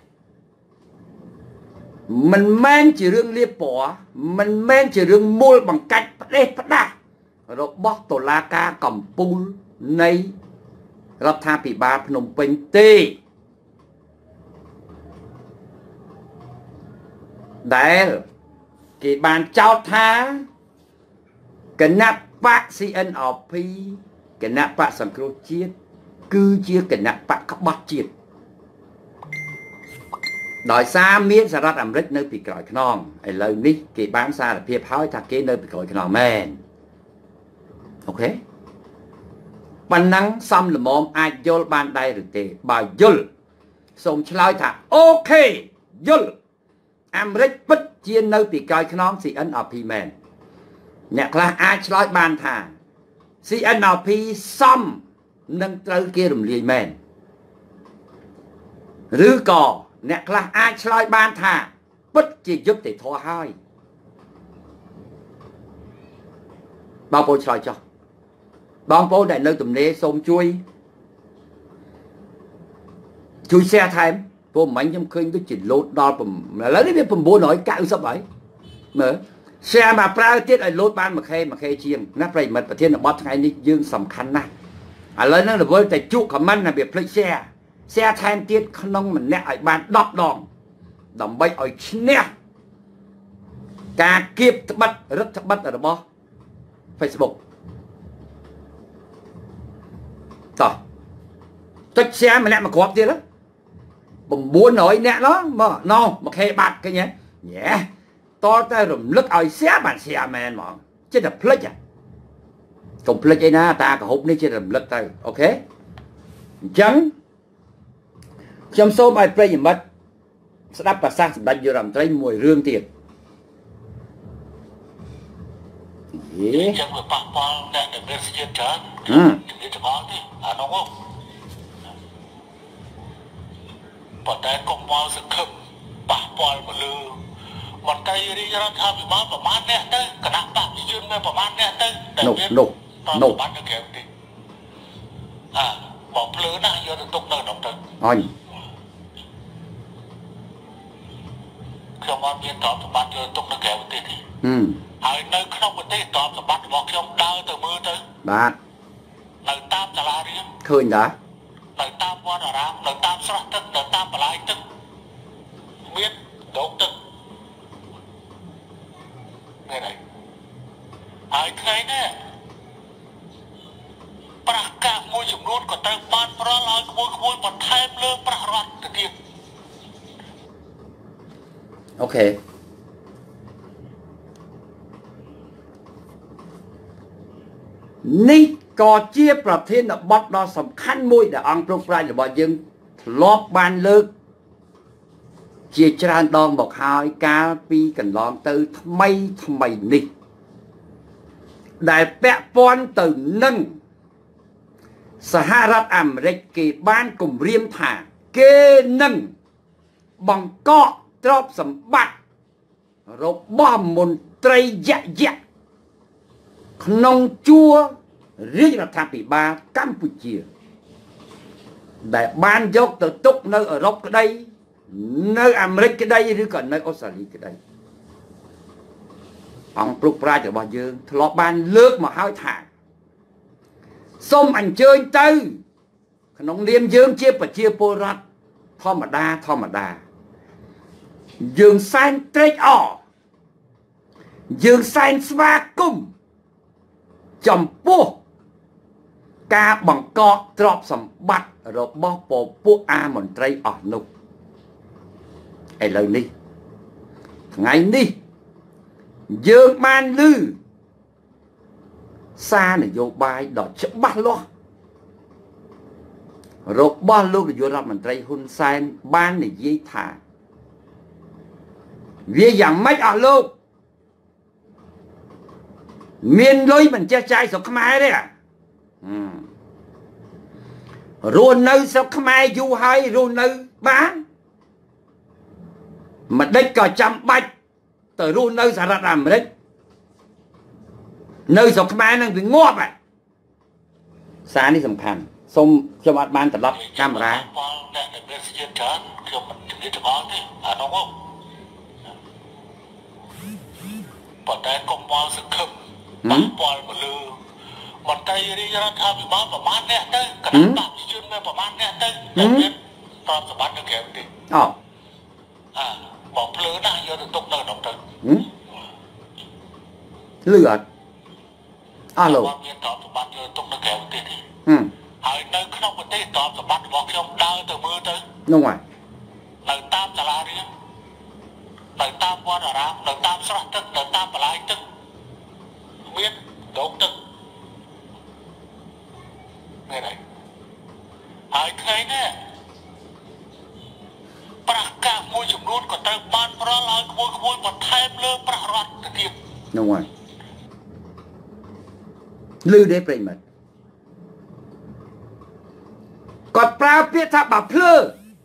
មិនមែនជារឿងលៀបពណ៌មិនមែនជារឿងមូលបង្កាច់ផ្ដេសផ្ដាស់របស់តុលាការកំពូលនៃរដ្ឋាភិបាលភ្នំពេញទេដែលគេបានចោទថាគណៈបក CNRP គណៈបកសង្គ្រោះជាតិគឺជាគណៈបកក្បត់ជាតិដោយសារមានសហរដ្ឋអាមេរិកនៅពីក្រោយខ្នងឥឡូវនេះគេបានសារភាពហើយថាគេនៅពីក្រោយខ្នងមែនអូខេប៉ុណ្ណឹងសំលមមអាចយល់បានដែរឬទេបើយល់សូមឆ្លើយថាអូខេយល់អាមេរិកពិតជានៅពីក្រោយខ្នង CNRP មែនអ្នកខ្លះអាចឆ្លើយបានថា CNRP សមនឹងត្រូវគេរំលាយមែនឬក៏អ្នកខ្លះអាចឆ្លើយបានថាពិតជាយុត្តិធម៌ហើយបងប្អូនឆ្លើយចុះបងប្អូនដែលនៅទំនេរសូមជួយ share ថែមព្រោះមិញខ្ញុំឃើញដូចជាលោតដល់ឥឡូវនេះវា990ហើយមើល share មកប្រើទៀតឲ្យលោតបាន1K ជាងណាប្រិមិត្តប្រធានបទថ្ងៃនេះយើងសំខាន់ណាស់ឥឡូវហ្នឹងរវល់តែជក់ comment ណាវាភ្លេច share ថែមទៀតក្នុងម្នាក់ឲ្យបាន10ដងដើម្បីឲ្យឈ្នះការគៀបត្បិតរដ្ឋបិទរបស់ Facebook តោះចុច share ម្នាក់មកគ្រាប់ទៀត900អ្នកនោះមកណោ1K បាត់ឃើញទេញ៉ែតើតែរំលឹកឲ្យ share បាន share មែនហ្មងចិត្តតែភ្លេចកុំភ្លេចអីណាតាកហុបនេះចិត្តរំលឹកទៅអូខេអញ្ចឹងខ្ញុំសូមឲ្យប្រិយមិត្តស្ដាប់ប្រសាសន៍សម្ដេចនាយរដ្ឋមន្ត្រីមួយរឿងទៀតចឹងវាប៉ះពាល់អ្នកដែលមានស្ទាបច្រើនជំនាញទាំងអស់ទេអានោះប៉ុន្តែកុំមកសង្ឃឹមប៉ះពាល់មកលើមន្ត្រីរាជរដ្ឋាភិបាលប្រមាណអ្នកទៅគណៈបកប្រជាជនមានប្រមាណអ្នកទៅតែមាននោះបាត់ទៅក្រៅទេបងភ្លើណាយកទៅទុកនៅក្នុងទៅអញខ្ញុំអត់មានទ្រព្យសម្បត្តិយកទុកនៅក្រៅប្រទេសទេហើយនៅក្នុងប្រទេសទ្រព្យសម្បត្តិរបស់ខ្ញុំដើរទៅមើលទៅបាទនៅតាមសាលារៀនឃើញដែរនៅតាមវត្តអារាមនៅតាមស្រះទឹកនៅតាមបន្លាយទឹកមានដងទឹកនេះហើយថ្ងៃនេះប្រកាសមួយចំនួនក៏ត្រូវបានប្រល់ឲ្យក្មួយបន្ថែមលើប្រាក់រដ្ឋទៅទៀតអូខេនេះក៏ជាប្រធានបទដ៏សំខាន់មួយដែលអង្គព្រឹកប្រាជ្ញរបស់យើងធ្លាប់បានលើកជាច្រើនដងមកហើយកាលពីកន្លងទៅថ្មីនេះដែលពាក់ព័ន្ធទៅនឹងសហរដ្ឋអាមេរិកគេបានគម្រាមថាគេនឹងបង្កកទ្រព្យសម្បត្តិរបស់មន្ត្រីយៈក្នុងជួររាជរដ្ឋាភិបាលកម្ពុជាដែលបានយកទៅទុកនៅអឺរ៉ុបក្តីនៅអាមេរិកក្តីឬក៏នៅអូស្ត្រាលីក្តីអង្គព្រឹកប្រាជ្ញរបស់យើងធ្លាប់បានលើកមកហើយថាសូមអញ្ជើញទៅក្នុងនាមយើងជាប្រជាពលរដ្ឋធម្មតាយើងសែនត្រេកអរយើងសែនស្វាគមន៍ចំពោះការបង្កកទ្រព្យសម្បត្តិរបស់ពួកអាមន្ត្រីអស់នោះឥឡូវនេះថ្ងៃនេះយើងបានឮសារនយោបាយដ៏ច្បាស់លាស់របស់លោកនាយករដ្ឋមន្ត្រីហ៊ុនសែនបាននិយាយថាវាយ៉ាងម៉េចអស់លោកមានលុយមិនចេះចាយស្រុកខ្មែរទេរស់នៅស្រុកខ្មែរយូរហើយរស់នៅបានមិនដេចក៏ចាំបាច់ទៅរស់នៅសហរដ្ឋអាមេរិកនៅស្រុកខ្មែរនឹងវាងាប់ហ่ะសារនេះសំខាន់សូមខ្ញុំអត់បានត្រឡប់កាមេរ៉ាអ្នកដែលមានសេចក្ដីច្រើនខ្ញុំមិនជំនាញទាំងអស់ទេអានោះមកប៉ុន្តែកុំមកសង្ឃឹមប៉ះពាល់មកលើមន្ត្រីរាជរដ្ឋាភិបាលប្រមាណអ្នកទៅគណៈបព្វជិជនមានប្រមាណអ្នកទៅមានទ្រព្យសម្បត្តិនៅក្រៅទេបងភ្លើណាស់យកទៅទុកនៅក្នុងទៅលឺអត់អស់លោកមានទ្រព្យសម្បត្តិយកទុកនៅក្រៅប្រទេសទេហើយនៅក្នុងប្រទេសទ្រព្យសម្បត្តិរបស់ខ្ញុំដើរទៅមើលទៅនោះហើយនៅតាមសាលារៀននៅតាមវត្តអារាមនៅតាមស្រះទឹកនៅតាមបន្លាយទឹកមានដងទឹកនេះហើយឃើញទេប្រាក់កាសមួយចំនួនក៏ត្រូវបានប្រល់ឲ្យក្មួយបន្ថែមលើប្រាក់រដ្ឋទៅទៀតនោះហើយលឺទេប្រិមិត្តគាត់ប្រើពាក្យថាបាភ្លើ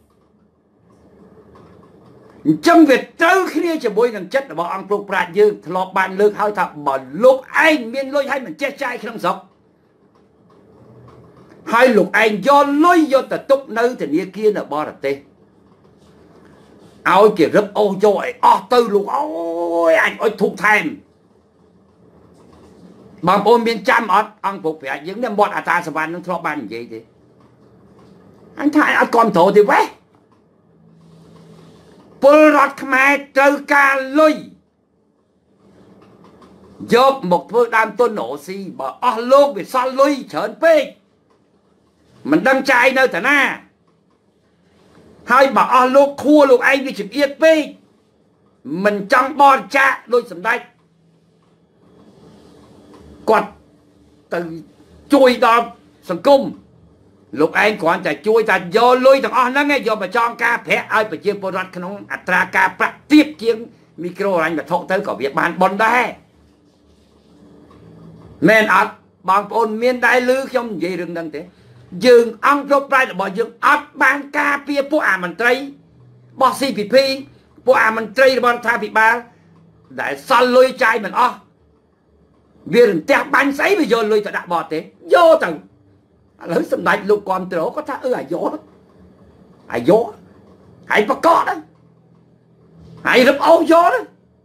អញ្ចឹងវាត្រូវគ្នាជាមួយនឹងចិត្តរបស់អង្គព្រឹកប្រាជ្ញយើងធ្លាប់បានលើកហើយថាបើលោកឯងមានលុយហើយមិនចេះចាយក្នុងស្រុកហើយលោកឯងយកលុយយកទៅទុកនៅធនាគារនៅបរទេសឲ្យគេរឹបអូសយកឲ្យអស់ទៅលោកអូយអញអុចធុកថែមបងប្អូនមានចាំអត់អង្គព្រឹកប្រាជ្ញយើងនេះមាត់អាតាសវណ្ណនឹងធ្លាប់បាននិយាយទេអញថាអត់គ្រប់ត្រូលទេវ៉េពលរដ្ឋខ្មែរត្រូវការលុយយកមកធ្វើដើមទុនរស៊ីបើអស់លោកវាសល់លុយច្រើនពេកមិនដឹងចាយនៅតាណាហើយបើអស់លោកខួរលោកឯងវាជំអៀតពេកមិនចង់បរិច្ចាគដូចសម្ដេចគាត់ទៅជួយដល់សង្គមលោកឯងគ្រាន់តែជួយតែយកលុយទាំងអស់ហ្នឹងយកមកចងការប្រាក់ឲ្យប្រជាពលរដ្ឋក្នុងអត្រាការប្រាក់ទាបជាងមីក្រូហិរញ្ញវត្ថុទៅក៏វាបានប៉ុនដែរមែនអត់បងប្អូនមានដែរឮខ្ញុំនិយាយរឿងហ្នឹងទេយើងអង្គគ្រប់ប្រាជ្ញរបស់យើងអត់បានការពារពួកអាមន្ត្រីរបស់ CPP ពួកអាមន្ត្រីរបស់រដ្ឋាភិបាលដែលសល់លុយចាយមិនអស់វារន្ទះបាញ់ស្អីវាយកលុយទៅដាក់បរទេសយកទៅឥឡូវសម្ដេចលោកគ្រប់ត្រូលគាត់ថាអាយុហើយបកកដែរហើយរឹបអូសយកដែរ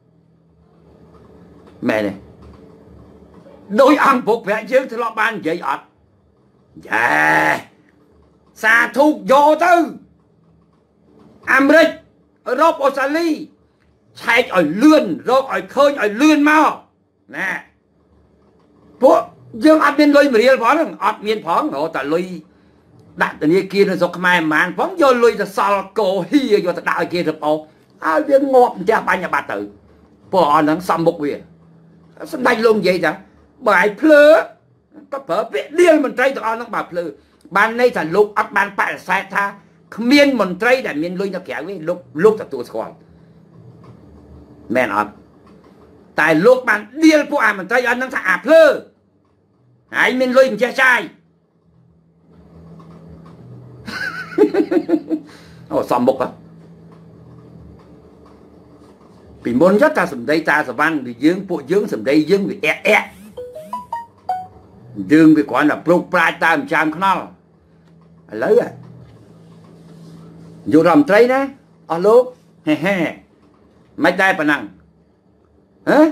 មែនទេដោយអង្គពុកប្រាក់យើងធ្លាប់បាននិយាយអត់យ៉ាសាធុយកទៅអាមេរិកអឺរ៉ុបអូស្ត្រាលីឆែកឲ្យលឿនរកឲ្យឃើញឲ្យលឿនមកណាពួកយើងអត់មានលុយ1រៀលផងអត់មានផងរកតែលុយដាក់ធនាគារនៅស្រុកខ្មែរប្រហែលផងយកលុយទៅសល់កោហ៊ីយកទៅដាក់ឲ្យគេរឹបអូសឲ្យវាងាប់ផ្ទះបាញ់បាត់ទៅពួកអស់ហ្នឹងសំមុខវាសម្ដេចលោកនិយាយថាបើឲ្យភ្លើក៏ប្រើពាក្យដៀលមន្ត្រីទាំងអស់ហ្នឹងបើភ្លើបានន័យថាលោកអត់បានបដិសេធថាគ្មានមន្ត្រីដែលមានលុយនៅក្រៅទេលោកទទួលស្គាល់មែនអត់តែលោកបានដៀលពួកអាមន្ត្រីអត់ហ្នឹងថាអាភ្លើហើយមានលុយមិនចេះចាយ Ồ xòm mục á vì môn rất ta sầm đây ta sầm văn vì dương bộ dương sầm đây dương vì dương vì quả là pro pride ta làm trăm khăn lấy à vô rầm tray nè lúc he mấy tay bà năng hả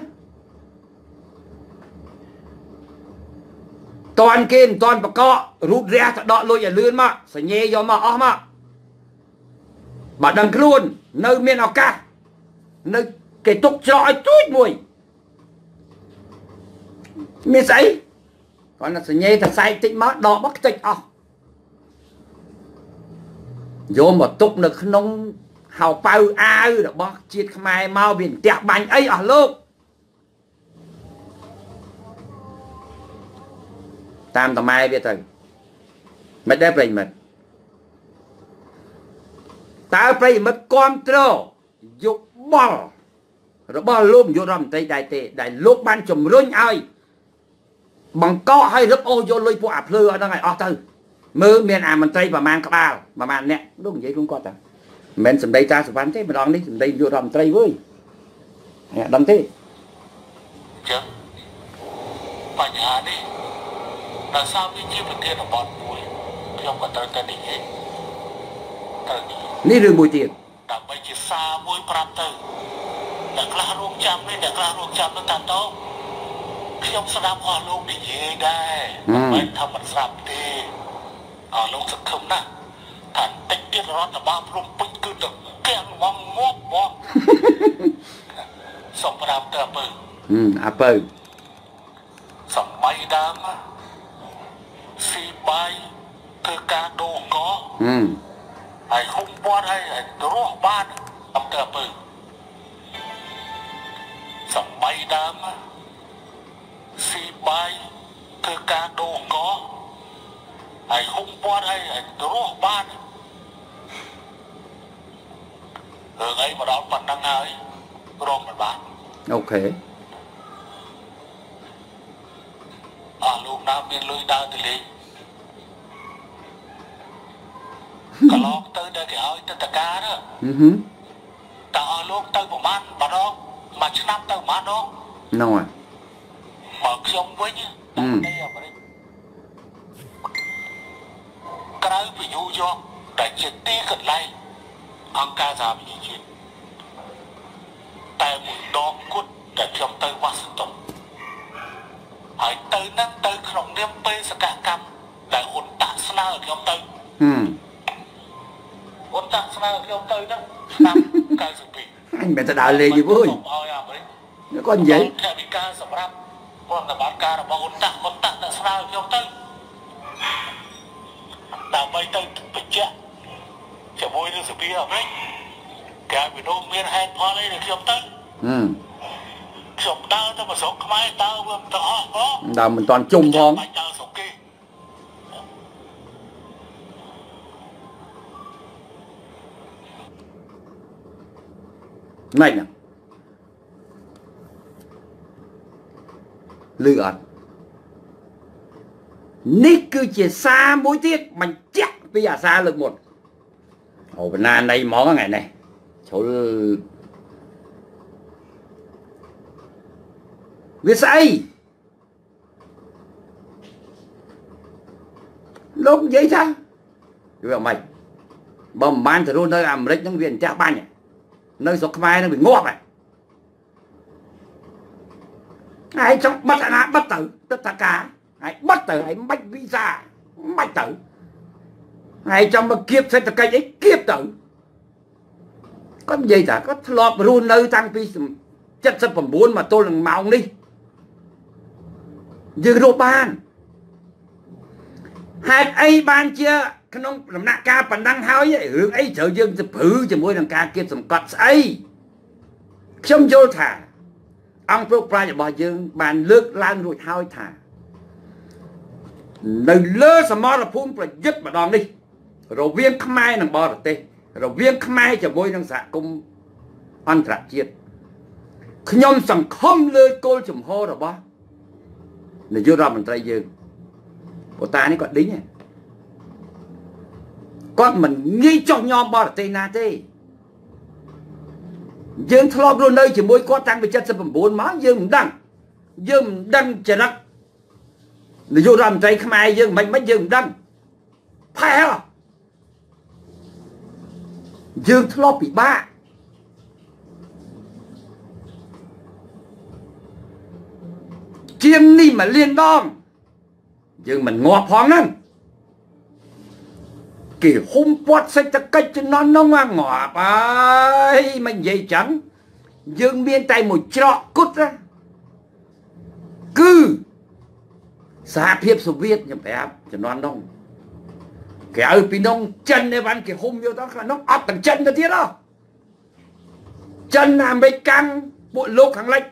toàn kênh toàn bà co rút ra đọ lôi ở lươn mà sẽ nhê do mà bà đằng luôn nơi miền nào cả nơi cái tục trọi chút mùi miền sấy còn là sẽ nhê thật say tích má đọ bắt tích vô mà tục nó không hào bao ai được bác chiết mai mau biển tẹt bánh ấy lúc tam tầm mai biết rồi mày đẹp rồi mày tao phải mất control dục bò rồi bò luôn vô rầm tay đại tệ đại lúc ban chùm rung ai bằng co hay rất ô vô lôi bộ ạp lừa đó ngày từ mơ miền mình tây và mang các bao mà mang nè đúng vậy cũng có ta mình sầm đây ta sầm bán thế mà đón đi sầm đây vô rầm tây với đâm thế chứ phải nhà đi là sao cái chi vật tiền ở bọn mùi không có tới đi hết ní rừng mùi tiền đã bây chỉ xa mùi pram từ đã là ruộng chăm đi đã là ruộng chăm nó tàn đâu không sao đam hoa luôn đi về đây mấy thằng mình sập đi lúc thực không nè thành tích tiết đó là ba rung pin cứ được kẹn mong ngóp bó xong pram từ apple xong bay đam si bay từ ca đồ có ai không qua đây ai rủa ban âm từ xong bay đam si bay từ ca đồ có ai không qua đây ai rủa ban rồi ấy mà đón mình đang ấy rồi mình bán ok lúc nào miền lưới đào thì đi cả lon tới đây cái ơi tới tất cả đó ta lúc tới một man bà đó mà chứ năm tới man đó rồi mà không với nhá đây ở đây cái đó ví dụ cho đại chiến tí gần đây ăn ca ra bị chuyện tại một đo cút để trong tới Washington hãy tới năng tới không niêm bê sẽ cả cam đại hồn tạ sna ở trong tới hồn tạ sna ở trong tới đó năm cái sự bị anh mẹ ta đào lên gì vui nó còn gì theo bị ca sầm rap còn là bán ca là bao hồn tạ sna ở trong tới đào bay tới bị chết chỉ vui được sự bị ở đấy cái bị đông miền hay pha lấy được trong tới đau tao mà sống mai tao có đào mình toàn chung phong này nè lựa nít cứ chỉ xa mối tiết mình chắc bây giờ xa lực một ồ bên Nam đây món ngày này chỗ việc say lúc vậy sao vậy mày bầm ban từ luôn nơi làm rách những viện cha ban nơi số mai nó bị ngọt này ai trong bắt là bắt tử tất cả ai bắt tử ai bách visa bách tử ai trong mà kiếp sẽ là cây ấy kiếp tử có gì cả có lọt luôn nơi tăng phi chất sắp phẩm 4 mà tôi là mạo đi dư đồ ban hai ấy ban chia cái nông làm nạ ca bản năng háo vậy hướng ấy chờ dương sẽ phứ cho mỗi thằng ca kia sầm cọt ấy không vô thả ông pro pra cho bà dương bàn lướt lan rồi hao thả nơi lơ sầm mò là phun là dứt mà đòn đi rồi viên khmai thằng bò là tê rồi viên khmai cho mỗi thằng xạ cùng ăn trạc chiết nhom sằng không lơi cô chùm hô rồi bó để vô ra mình trai dương của ta này còn đính គាត់មិនងាយចោះញោមបរទេសណាទេយើងធ្លាប់រស់នៅជាមួយគាត់តាំងពី79មកយើងមិនដឹងចរិតនាយករដ្ឋមន្ត្រីខ្មែរយើងមិនយើងមិនដឹងផែហ៎យើងធ្លាប់ពិបាកជាងនេះមកលៀនដងយើងមិនងាប់ផងហ្នឹងគេហុំពាត់សេដ្ឋកិច្ចជំនាន់នោះងាប់ហើយមិននិយាយចឹងយើងមានតែមួយច្រកគត់ណាគឺសហភាពសូវៀតខ្ញុំប្រាប់ជំនាន់នោះគេឲ្យពីនោះចិនឯវ៉ាន់គេហុំយកទៅខាងនោះអត់ទាំងចិនទៅទៀតហ៎ចិនអាមេរិកកាំងពួកលោកខាងលិច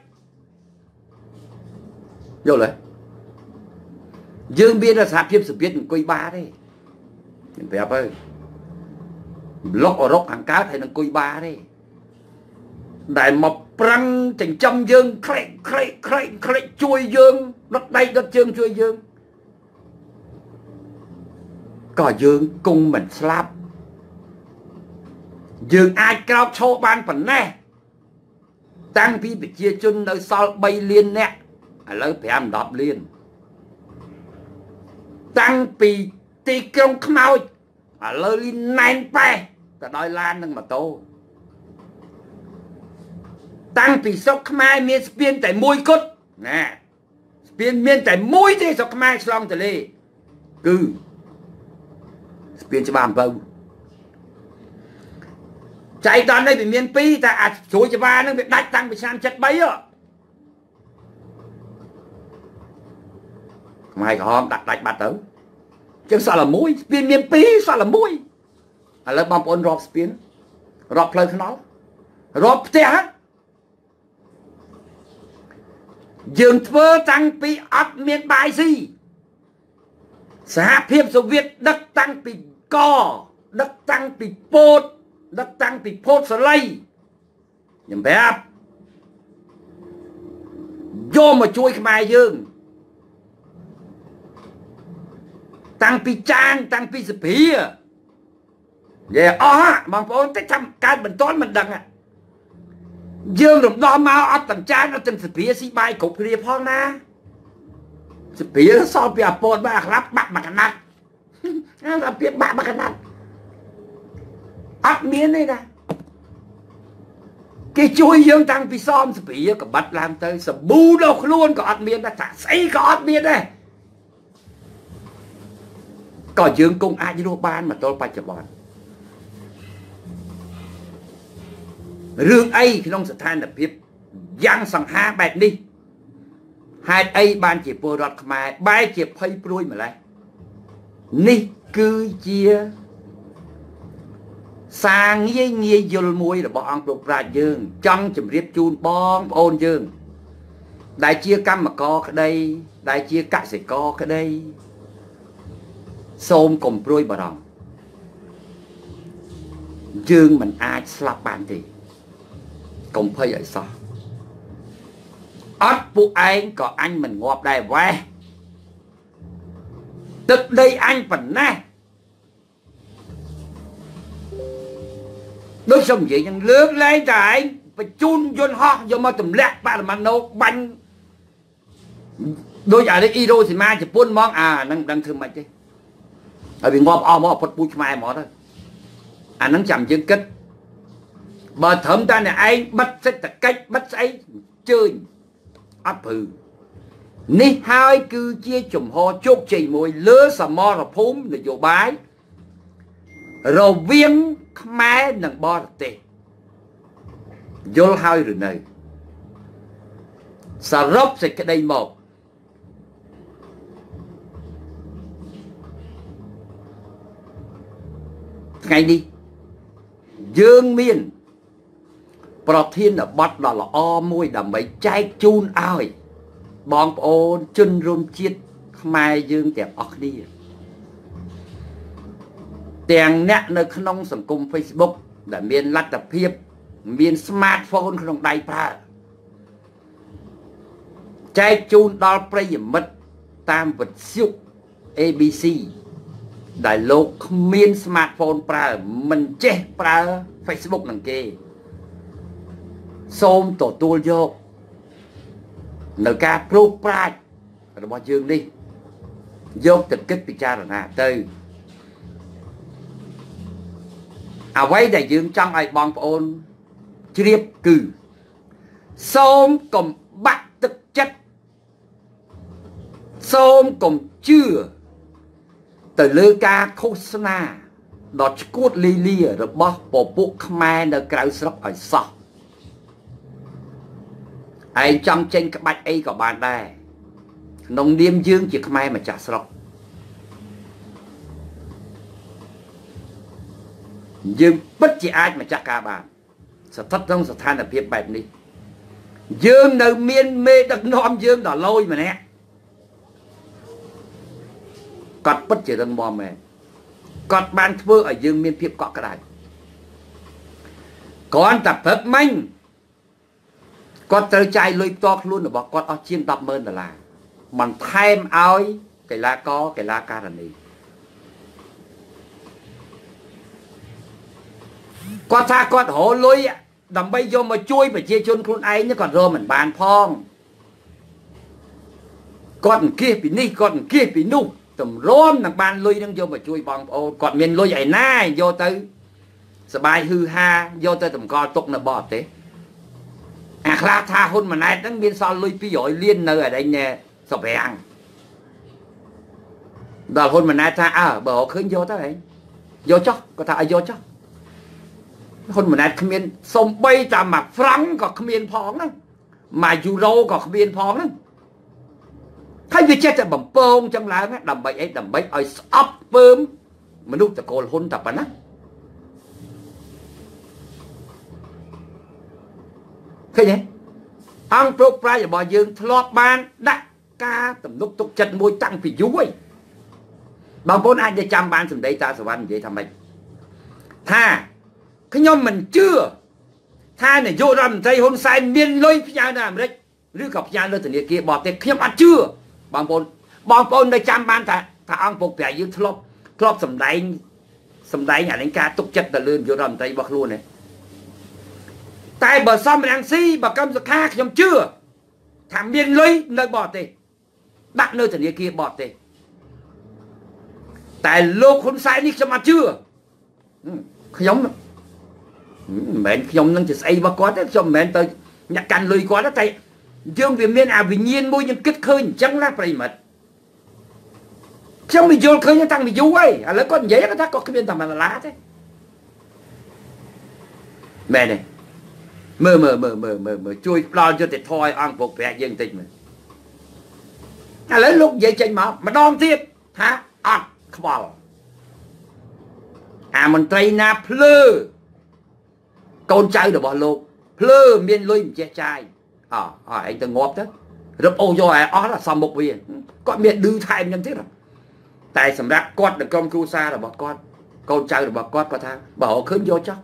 យល់ទេយើងមានសហភាពសូវៀតអង្គុយបាទេខ្ញុំប្រាប់ហើយប្លុកអឺរ៉ុបខាងកើតហើយនឹងអង្គុយបាទេដែលមកប្រឹងចិញ្ចឹមយើងក្លេកជួយយើងដុតដៃដុតជើងជួយយើងក៏យើងគង់មិនស្លាប់យើងអាចក្រោកឈរបានប៉ុណ្ណេះតាំងពីប្រជាជននៅសល់3លាននាក់ឥឡូវ5 10លានតាំងពីទីក្រុងខ្មោចឥឡូវលីណែនប៉ែទៅដោយឡាននិងម៉ូតូតាំងពីស្រុកខ្មែរមានស្ពានតែមួយគត់ណាស្ពានមានតែមួយទេស្រុកខ្មែរឆ្លងទន្លេគឺស្ពានច្បារអំពៅចៃដន្យនេះវាមាន2តែអាចជ្រួយច្បារនឹងវាដាច់តាំងពីឆ្នាំ73ខ្មែរក្រហមដាច់បាត់ទៅចឹងសល់តែមួយស្ពានមាន2សល់តែមួយឥឡូវបងប្អូនរាប់ស្ពានរាប់ផ្លូវថ្នល់រាប់ផ្ទះយើងធ្វើតាំងពីអត់មានបាយស៊ីសហភាពសូវៀតដឹកតាំងពីកដឹកតាំងពីពោតដឹកតាំងពីផូតសលៃខ្ញុំប្រាប់យកមកជួយខ្មែរយើងតាំងពីចាងតាំងពីសភានិយាយអស់បងប្អូនតែចាំកើតមិនទាន់មិនដឹងយើងរំដោះមកអត់ទាំងចាងអត់ទាំងសភាស៊ីបាយគ្រប់គ្រាផងណាសភាសល់ពីអាពតបាក់ក្លាប់បាក់មកកណាត់អាពីបាក់មកកណាត់អត់មានទេណាគេជួយយើងតាំងពីសមសភាក៏បាត់ឡើងទៅសាប៊ូដល់ខ្លួនក៏អត់មានដែរថាស្អីក៏អត់មានដែរក៏យើងគង់អាចរស់បានមកទល់បច្ចុប្បន្នរឿងអីក្នុងស្ថានភាពយ៉ាងសង្ហាបែបនេះហេតុអីបានជាពលរដ្ឋខ្មែរបែរជាភ័យព្រួយម្ល៉េះនេះគឺជាសារងាយយល់មួយរបស់អង្គលោកប្រាជ្ញយើងចង់ជម្រាបជូនបងប្អូនយើងដែលជាកម្មករក្តីដែលជាកសិករក្តីសូមកុំព្រួយបារម្ភយើងមិនអាចស្លាប់បានទេកុំភ័យឲ្យសោះអត់ពួកឯងក៏អញមិនងាប់ដែរវ៉េះទឹកដីអញប៉ុណ្ណេះដូចខ្ញុំនិយាយនឹងលើកលែងតែឯងបញ្ជូនយន្តហោះយកមកទម្លាក់បរិមាណណូបាញ់ដូចអានេះអ៊ីរ៉ូស៊ីម៉ាជប៉ុនហ្មងអាហ្នឹងដឹងធ្វើម៉េចទេហើយវាងាប់អស់មកផុតពូជខ្មែរហ្មងទៅអាហ្នឹងចាំយើងគិតបើត្រឹមតែអ្នកឯងបិទសេដ្ឋកិច្ចបិទស្អីជើញអត់ព្រឺនេះហើយគឺជាជំហរជោគជ័យមួយលើសមរភូមិនយោបាយរវាងខ្មែរនិងបរទេសយល់ហើយឬនៅសរុបសេចក្តីមកថ្ងៃនេះយើងមានប្រធានបទដ៏ល្អមួយដើម្បីចែកជូនឲ្យបងប្អូនជនរួមជាតិខ្មែរយើងទាំងអស់គ្នាទាំងអ្នកនៅក្នុងសង្គម Facebook ដែលមានលទ្ធភាពមាន smartphone ក្នុងដៃប្រើចែកជូនដល់ប្រិយមិត្តតាមវិទ្យុ ABC ដែលលោកគ្មាន smartphone ប្រើមិនចេះប្រើ Facebook នឹងគេសូមទទួលយកនៅការប្រុសប្រាជ្ញរបស់យើងនេះយកទៅគិតពិចារណាទៅអ្វីដែលយើងចង់ឲ្យបងប្អូនជ្រាបគឺសូមកុំបាក់ទឹកចិត្តសូមកុំជឿទៅលើការឃោសនាដ៏ឆ្កួតលីលារបស់ពពួកខ្មែរនៅក្រៅស្រុកឲ្យសោះឯងចង់ចេញក្បាច់អីក៏បានដែរក្នុងនាមយើងជាខ្មែរម្ចាស់ស្រុកយើងពិតជាអាចម្ចាស់ការបានស្ថិតក្នុងស្ថានភាពបែបនេះយើងនៅមានមេដឹកនាំយើងដល់លយម្នាក់គាត់ពិតជារឹងមាំមែនគាត់បានធ្វើឲ្យយើងមានភាពកក់ក្ដៅគ្រាន់តែព្រឹកមិញគាត់ត្រូវចាយលុយផ្ទាល់ខ្លួនរបស់គាត់អស់ជាង $10,000 បន្ថែមឲ្យកីឡាករកីឡាការិនីគាត់ថាគាត់រលុយដើម្បីយកមកជួយប្រជាជនខ្លួនឯងគាត់រកមិនបានផងគាត់អង្គាសពីនេះគាត់អង្គាសពីនោះតម្រាំនឹងបានលុយនឹងយកមកជួយបងប្អូនគាត់មានលុយឯណាយកទៅសបាយហឺហាយកទៅតម្កល់ទុកនៅបរទេសអាខ្លះថាហ៊ុនម៉ាណែតហ្នឹងមានសល់លុយ200លាននៅឯនេះសប្រាំងដល់ហ៊ុនម៉ាណែតថាបើរកឃើញយកទៅឯងយកចុះគាត់ថាឲ្យយកចុះហ៊ុនម៉ាណែតគ្មានសំបីតែមួយហ្វ្រង់ក៏គ្មានផងហ្នឹងមួយយូរ៉ូក៏គ្មានផងហ្នឹងហើយវាចេះតែបំពងចឹងឡើងដើម្បីអីដើម្បីឲ្យស្អប់ពើមមនុស្សតកូលហ៊ុនតែប៉ុណ្ណាឃើញទេអង្គប្រុសប្រាជ្ញរបស់យើងធ្លាប់បានដាក់ការទំនុកទុកចិត្តមួយតាំងពីយូរហើយបងប្អូនអាចចាំបានសម្ដីតាសវណ្ណនិយាយថាម៉េចថាខ្ញុំមិនជឿថានាយករដ្ឋមន្ត្រីហ៊ុនសែនមានលុយផ្ញើនៅអាមេរិកឬក៏ផ្ញើលើធនាគារបរទេសខ្ញុំអត់ជឿបងប្អូននៅចាំបានថាអង្គពុកប្រាជ្ញយើងធ្លាប់សម្ដែងអានឹងការទុកចិត្តទៅលើនាយករដ្ឋមន្ត្រីរបស់ខ្លួនឯងតែបើសំរងស៊ីបើកម្មសខាខ្ញុំជឿថាមានលុយនៅបរទេសដាក់នៅធនាគារបរទេសតែលោកហ៊ុនសែននេះខ្ញុំអត់ជឿខ្ញុំមិនមែនខ្ញុំនឹងជាស្អីរបស់គាត់ទេខ្ញុំមិនមែនទៅអ្នកកាន់លុយគាត់ទេតែយើងវាមានអាវិញ្ញាណមួយយើងគិតឃើញអញ្ចឹងណាប្រិមិត្តខ្ញុំមិនយល់ឃើញតាំងពីយូរហើយឥឡូវគាត់និយាយគាត់ថាគាត់គ្មានតែ1ដុល្លារទេមែនទេមើលជួយផ្ដល់យុត្តិធម៌ឲ្យអង្គពុកប្រាជ្ញយើងតិចមើលឥឡូវលោកនិយាយចេញមកម្ដងទៀតថាអត់ខ្វល់អាមន្ត្រីណាភ្លើកូនចៅរបស់លោកភ្លើមានលុយមិនចេះចាយឯងទៅងាប់ទៅរឹបអូយកឲ្យអស់សំមុខវាគាត់មានឌឺថែមអញ្ចឹងទៀតតែសម្រាប់គាត់នៅក្រុមគ្រួសាររបស់គាត់កូនចៅរបស់គាត់គាត់ថាបើរកឃើញយកចោះ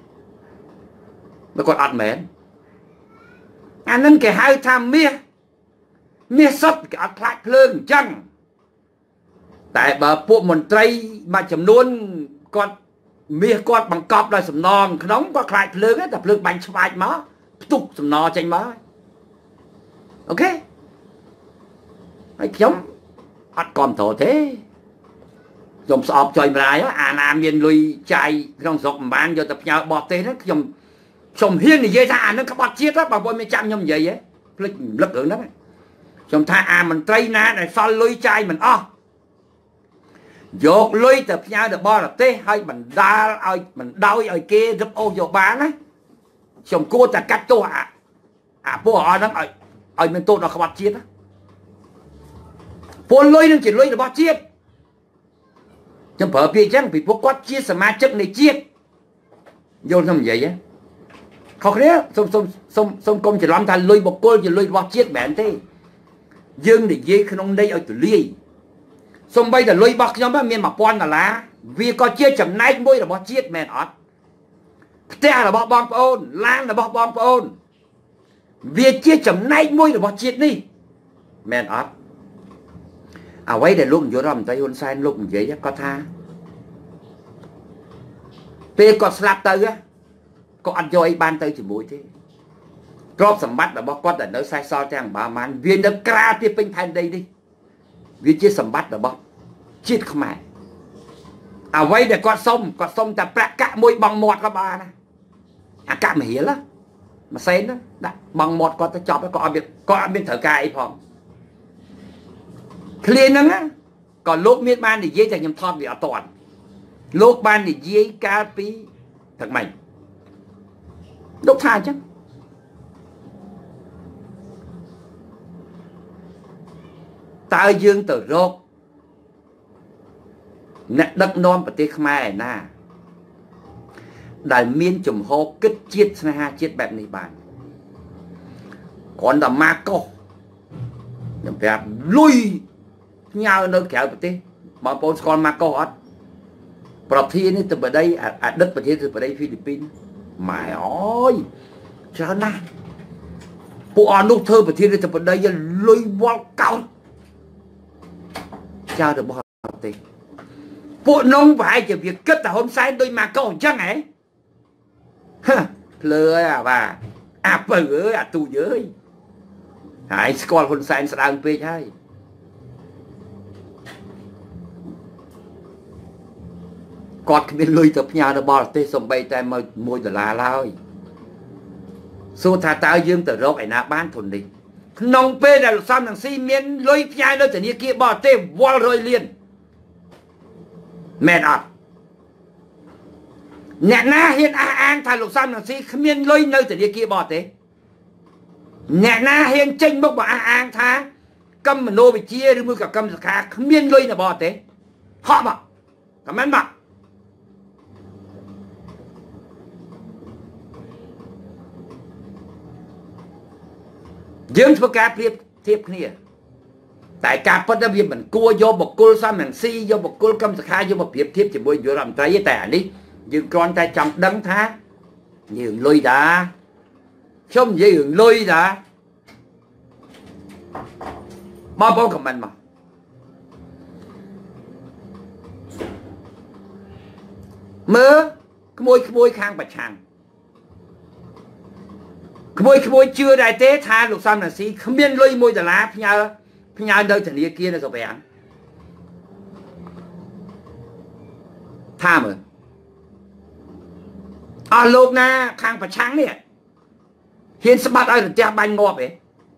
បើគាត់អត់មែនអានឹងគេហៅថាមាសសុទ្ធគេអត់ខ្លាចភ្លើងអញ្ចឹងតែបើពួកមន្ត្រីមួយចំនួនគាត់មាសគាត់បង្កប់ដោយសំណងក្នុងគាត់ខ្លាចភ្លើងតែភ្លើងបាញ់ឆ្វាចមកផ្ទុកសំណចេញមកអូខេហើយខ្ញុំអត់គ្រប់ត្រូវទេខ្ញុំស្អប់ចុយម្លាយអាណាមានលុយចាយក្នុងស្រុកមិនបានយកទៅផ្ញើបរទេសហ្នឹងខ្ញុំហ៊ាននិយាយថាអានឹងក្បត់ជាតិបងប្អូនមានចាំខ្ញុំនិយាយទេភ្លេចរំលឹករឿងហ្នឹងខ្ញុំថាអាមន្ត្រីណាដែលសល់លុយចាយមិនអស់យកលុយទៅផ្ញើទៅបរទេសហើយបណ្ដោយឲ្យគេរឹបអូសយកបានណាខ្ញុំគួរតែកាត់ទោសអាពួកអស់ហ្នឹងឲ្យមានទោសដល់ក្បត់ជាតិណាពលលុយនឹងជាលុយរបស់ជាតិខ្ញុំប្រើពាក្យអញ្ចឹងពីពួកគាត់ជាសមាជិកនៃជាតិយល់ខ្ញុំនិយាយខុសគ្នាសូមកុំច្រឡំថាលុយបុគ្គលជាលុយរបស់ជាតិមិនមែនទេយើងនិយាយក្នុងន័យឲ្យទូលាយសំបីតែលុយរបស់ខ្ញុំមាន$1000វាក៏ជាចំណែកមួយរបស់ជាតិមែនអត់ផ្ទះរបស់បងប្អូនឡានរបស់បងប្អូនវាជាចំណែកមួយរបស់ជាតិនេះមែនអត់អ្វីដែលលោកនាយករដ្ឋមន្ត្រីហ៊ុនសែនលោកនិយាយគាត់ថាពេលគាត់ស្លាប់ទៅក៏អត់យកអីបានទៅជាមួយទេទ្រព្យសម្បត្តិរបស់គាត់ដែលនៅសេសសល់ទាំងប្រមាណវានៅក្រាលពីពេញផែនដីនេះវាជាសម្បត្តិរបស់ជាតិខ្មែរអ្វីដែលគាត់សុំតែប្រាក់កាក់មួយបងមាត់ក៏បានណាអាកាក់មរៀលម៉ាសេនដាក់បងមាត់គាត់ទៅចប់ក៏អត់មានត្រូវការអីផងឃ្លាហ្នឹងក៏លោកមានបាននិយាយតែខ្ញុំថតវាអត់តាន់លោកបាននិយាយកាលពីទឹកម៉េចលោកថាអញ្ចឹងតើយើងទៅរកអ្នកដឹកនាំប្រទេសខ្មែរឯណាដែលមានជំហរគិតជាតិស្នេហាជាតិបែបនេះបានគ្រាន់តែម៉ាកុសខ្ញុំប្រាប់លុយផ្ញើនៅក្រៅប្រទេសបងប្អូនស្គាល់ម៉ាកុសអត់ប្រធាននេះទៅបដីអតីតប្រធានទៅបដីហ្វីលីពីនម៉ែអើយច្រើនណាស់ពួកអនុធ្វើប្រធានទៅបដីលុយវល់កោតចៅរបស់ប្រទេសពួកនងប្រហែលជាវាគិតតែហ៊ុនសែនដូចម៉ាកុសអញ្ចឹងហ៎ភ្លើអើយអាបាទអាពៅអើយអាទូយអើយហើយស្គាល់ហ៊ុនសែនស្ដើងពេកហើយគាត់គ្មានលុយទៅផ្ញើទៅបរទេសសំបីតែ$1ឡើយសួរថាតើយើងទៅរកឯណាបានធននេះក្នុងពេលដែលលោកសំរងស៊ីមានលុយផ្ញើនៅធនាគារបរទេសវល់100លានមែនអត់អ្នកណាហ៊ានអះអាងថាលោកសំរងស៊ីគ្មានលុយនៅធនាគារបរទេសអ្នកណាហ៊ានចេញមុខមកអះអាងថាកម្មមនោវិជ្ជាឬមួយក៏កម្មសខាគ្មានលុយនៅបរទេសហក់មកខមមិនមកយើងធ្វើការប្រៀបធៀបគ្នាតែការពិតវាមិនគួរយកបុគ្គលសំរងស៊ីយកបុគ្គលកម្មសខាយកមកប្រៀបធៀបជាមួយយុរដ្ឋមន្ត្រីទេតែអានេះយើងគ្រាន់តែចង់ដឹងថាយើងលុយតាខ្ញុំនិយាយរឿងលុយតាបងប្អូនខមមិនមកមើលក្មួយខាងប្រឆាំងក្មួយជឿដែរទេថាលោកសំរងស៊ីគ្មានលុយ$1ផ្ញើនៅធនាគារនៅស្រុកប្រាំងថាមើលអស់លោកណាខាងប្រឆាំងនេះហ៊ានស្បាត់ឲ្យរទះបាញ់ងាប់ទេ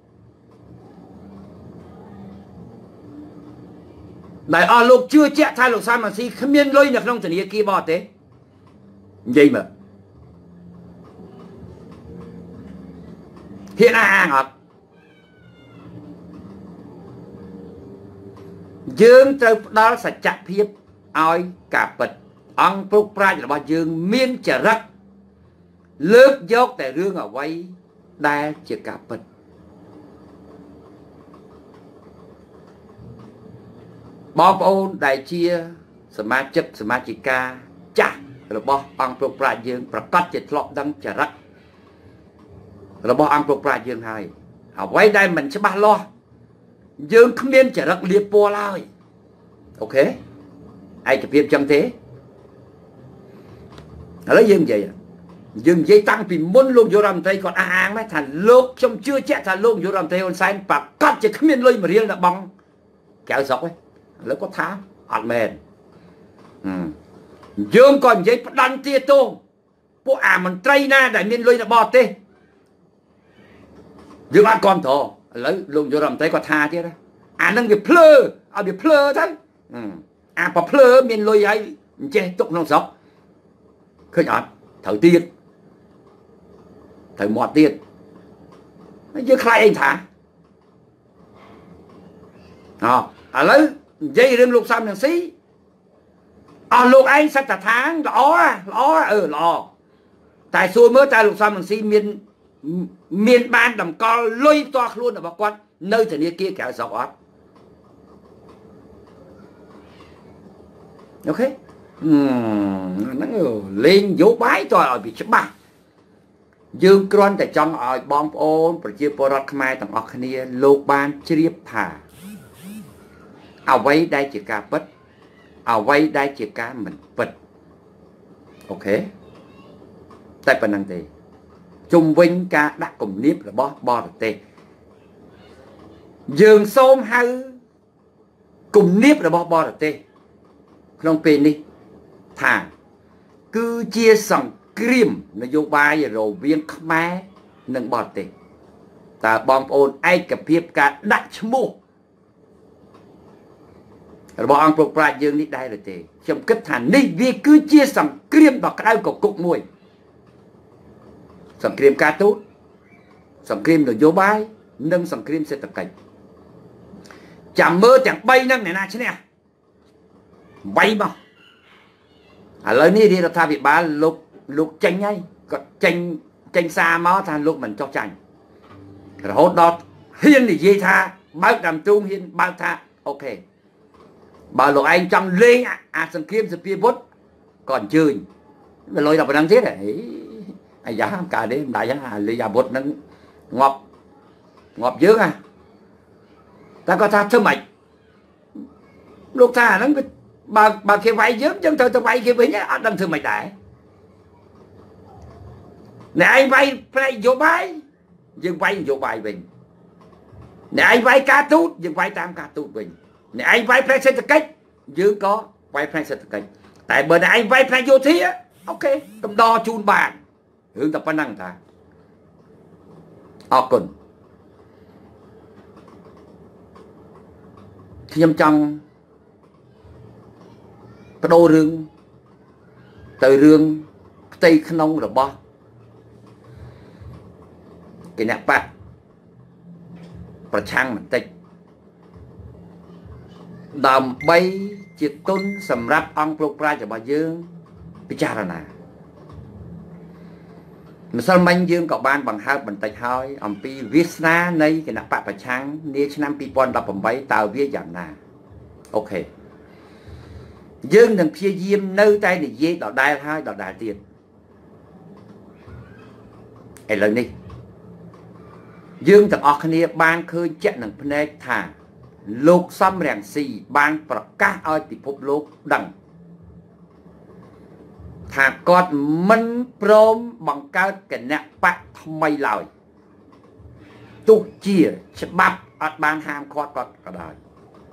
ដែលអស់លោកជឿជាក់ថាលោកសំរងស៊ីគ្មានលុយនៅក្នុងធនាគារបរទេសនិយាយមើលហ៊ានអះអាងអត់យើងត្រូវផ្ដល់សច្ចភាពឲ្យការពិតអង្គពុកប្រាជ្ញរបស់យើងមានចរិតលើកយកតែរឿងអ្វីដែលជាការពិតបងប្អូនដែលជាសមាជិកសមាជិកាចាស់របស់អង្គពុកប្រាជ្ញយើងប្រកាសជាធ្លាប់ដឹងចរិតរបស់អង្គពុកប្រាជ្ញយើងហើយអ្វីដែលមិនច្បាស់លាស់យើងគ្មានចរិតលៀបពណ៌ឡើយអូខេឯកភាពចឹងទេឥឡូវយើងនិយាយតាំងពីមុនលោកយុរដ្ឋមន្ត្រីគាត់អះអាងដែរថាលោកខ្ញុំជឿជាក់ថាលោកយុរដ្ឋមន្ត្រីហ៊ុនសែនប្រកាសជាគ្មានលុយ1រៀលដល់បងកៅស្រុកទេឥឡូវគាត់ថាអត់មែនយើងក៏និយាយផ្ដាន់ទាទោពួកអាមន្ត្រីណាដែលមានលុយនៅបរទេសយើងអត់គ្រប់ត្រឥឡូវលោកយុរដ្ឋមន្ត្រីគាត់ថាទៀតអានឹងវាភ្លើឲ្យវាភ្លើទៅអាប្រភ្លើមានលុយហើយអញ្ចេះទុកក្នុងស្រុកឃើញអត់ត្រូវទៀតត្រូវមាត់ទៀតយើងខ្លាចអីថាឥឡូវនិយាយរឿងលោកសំរងស៊ីអស់លោកឯងសិតថាល្អល្អតែសួរមើលតើលោកសំរងស៊ីមានបានតម្កល់លុយផ្ទាល់ខ្លួនរបស់គាត់នៅធនាគារក្រៅស្រុកអត់អូខេហ្នឹងលេងយោបាយតើឲ្យវាច្បាស់យើងគ្រាន់តែចង់ឲ្យបងប្អូនប្រជាពលរដ្ឋខ្មែរទាំងអស់គ្នាលោកបានជ្រាបថាអ្វីដែលជាការពិតអ្វីដែលជាការមិនពិតអូខេតែប៉ុណ្្នឹងទេជុំវិញការដាក់គំនាបរបស់បរទេសយើងសូមហៅគំនាបរបស់បរទេសក្នុងពេលនេះថាគឺជាសង្គ្រាមនយោបាយរវាងខ្មែរនិងបរទេសតើបងប្អូនឯកភាពការដាក់ឈ្មោះរបស់អង្គលោកប្រាជ្ញយើងនេះដែរឬទេខ្ញុំគិតថានេះវាគឺជាសង្គ្រាមដ៏ក្តៅកគុកមួយសង្គ្រាមការទូតសង្គ្រាមនយោបាយនិងសង្គ្រាមសេដ្ឋកិច្ចចាំមើលទាំង3ហ្នឹងអ្នកណាឈ្នះ3មកឥឡូវនេះរាជរដ្ឋាភិបាលលោកចេញហើយគាត់ចេញសារមកថាលោកមិនចោះចាញ់រហូតដល់ហ៊ាននិយាយថាបើកតាមទូងហ៊ានបើកថាអូខេបើលោកឯងចង់លេងអាសង្គ្រាមសភាវុធក៏អញ្ជើញវាលុយដល់ប៉ុណ្្នឹងទៀតអាយ៉ាកាលនេះមិនដាច់ហ្នឹងអាលេងអាវុធហ្នឹងងាប់យើងតែគាត់ថាធ្វើម៉េចលោកថាអាហ្នឹងបើគេវាយយើងត្រូវទៅវាយគេវិញអត់ដឹងធ្វើម៉េចដែរអ្នកឯងវាយផ្នែកនយោបាយយើងវាយនយោបាយវិញអ្នកឯងវាយការទូតយើងវាយតាមការទូតវិញអ្នកឯងវាយផ្នែកសេដ្ឋកិច្ចយើងក៏វាយផ្នែកសេដ្ឋកិច្ចតែបើអ្នកឯងវាយផ្នែកយោធាអូខេកំដរជូនបានរឿងតែប៉ុណ្ណឹងតាអរគុណខ្ញុំចង់បដូររឿងទៅរឿងផ្ទៃក្នុងរបស់គណៈបកប្រឆាំងបន្តិចដើម្បីជាទុនសម្រាប់អង្គលោកប្រាជ្ញរបស់យើងពិចារណាម្សិលមិញយើងក៏បានបង្ហើបបន្តិចហើយអំពីវាសនានៃគណៈបកប្រឆាំងនាឆ្នាំ2018តើវាយ៉ាងណាអូខេយើងនឹងព្យាយាមនៅតែនិយាយដដែលហើយដដែលទៀតឥឡូវនេះយើងទាំងអស់គ្នាបានឃើញជាក់នឹងភ្នែកថាលោកសំរងស៊ីបានប្រកាសឲ្យពិភពលោកដឹងថាគាត់មិនព្រមបង្កើតគណៈបកថ្មីឡើយទោះជាច្បាប់អត់បានហាមឃាត់គាត់ក៏ដោយ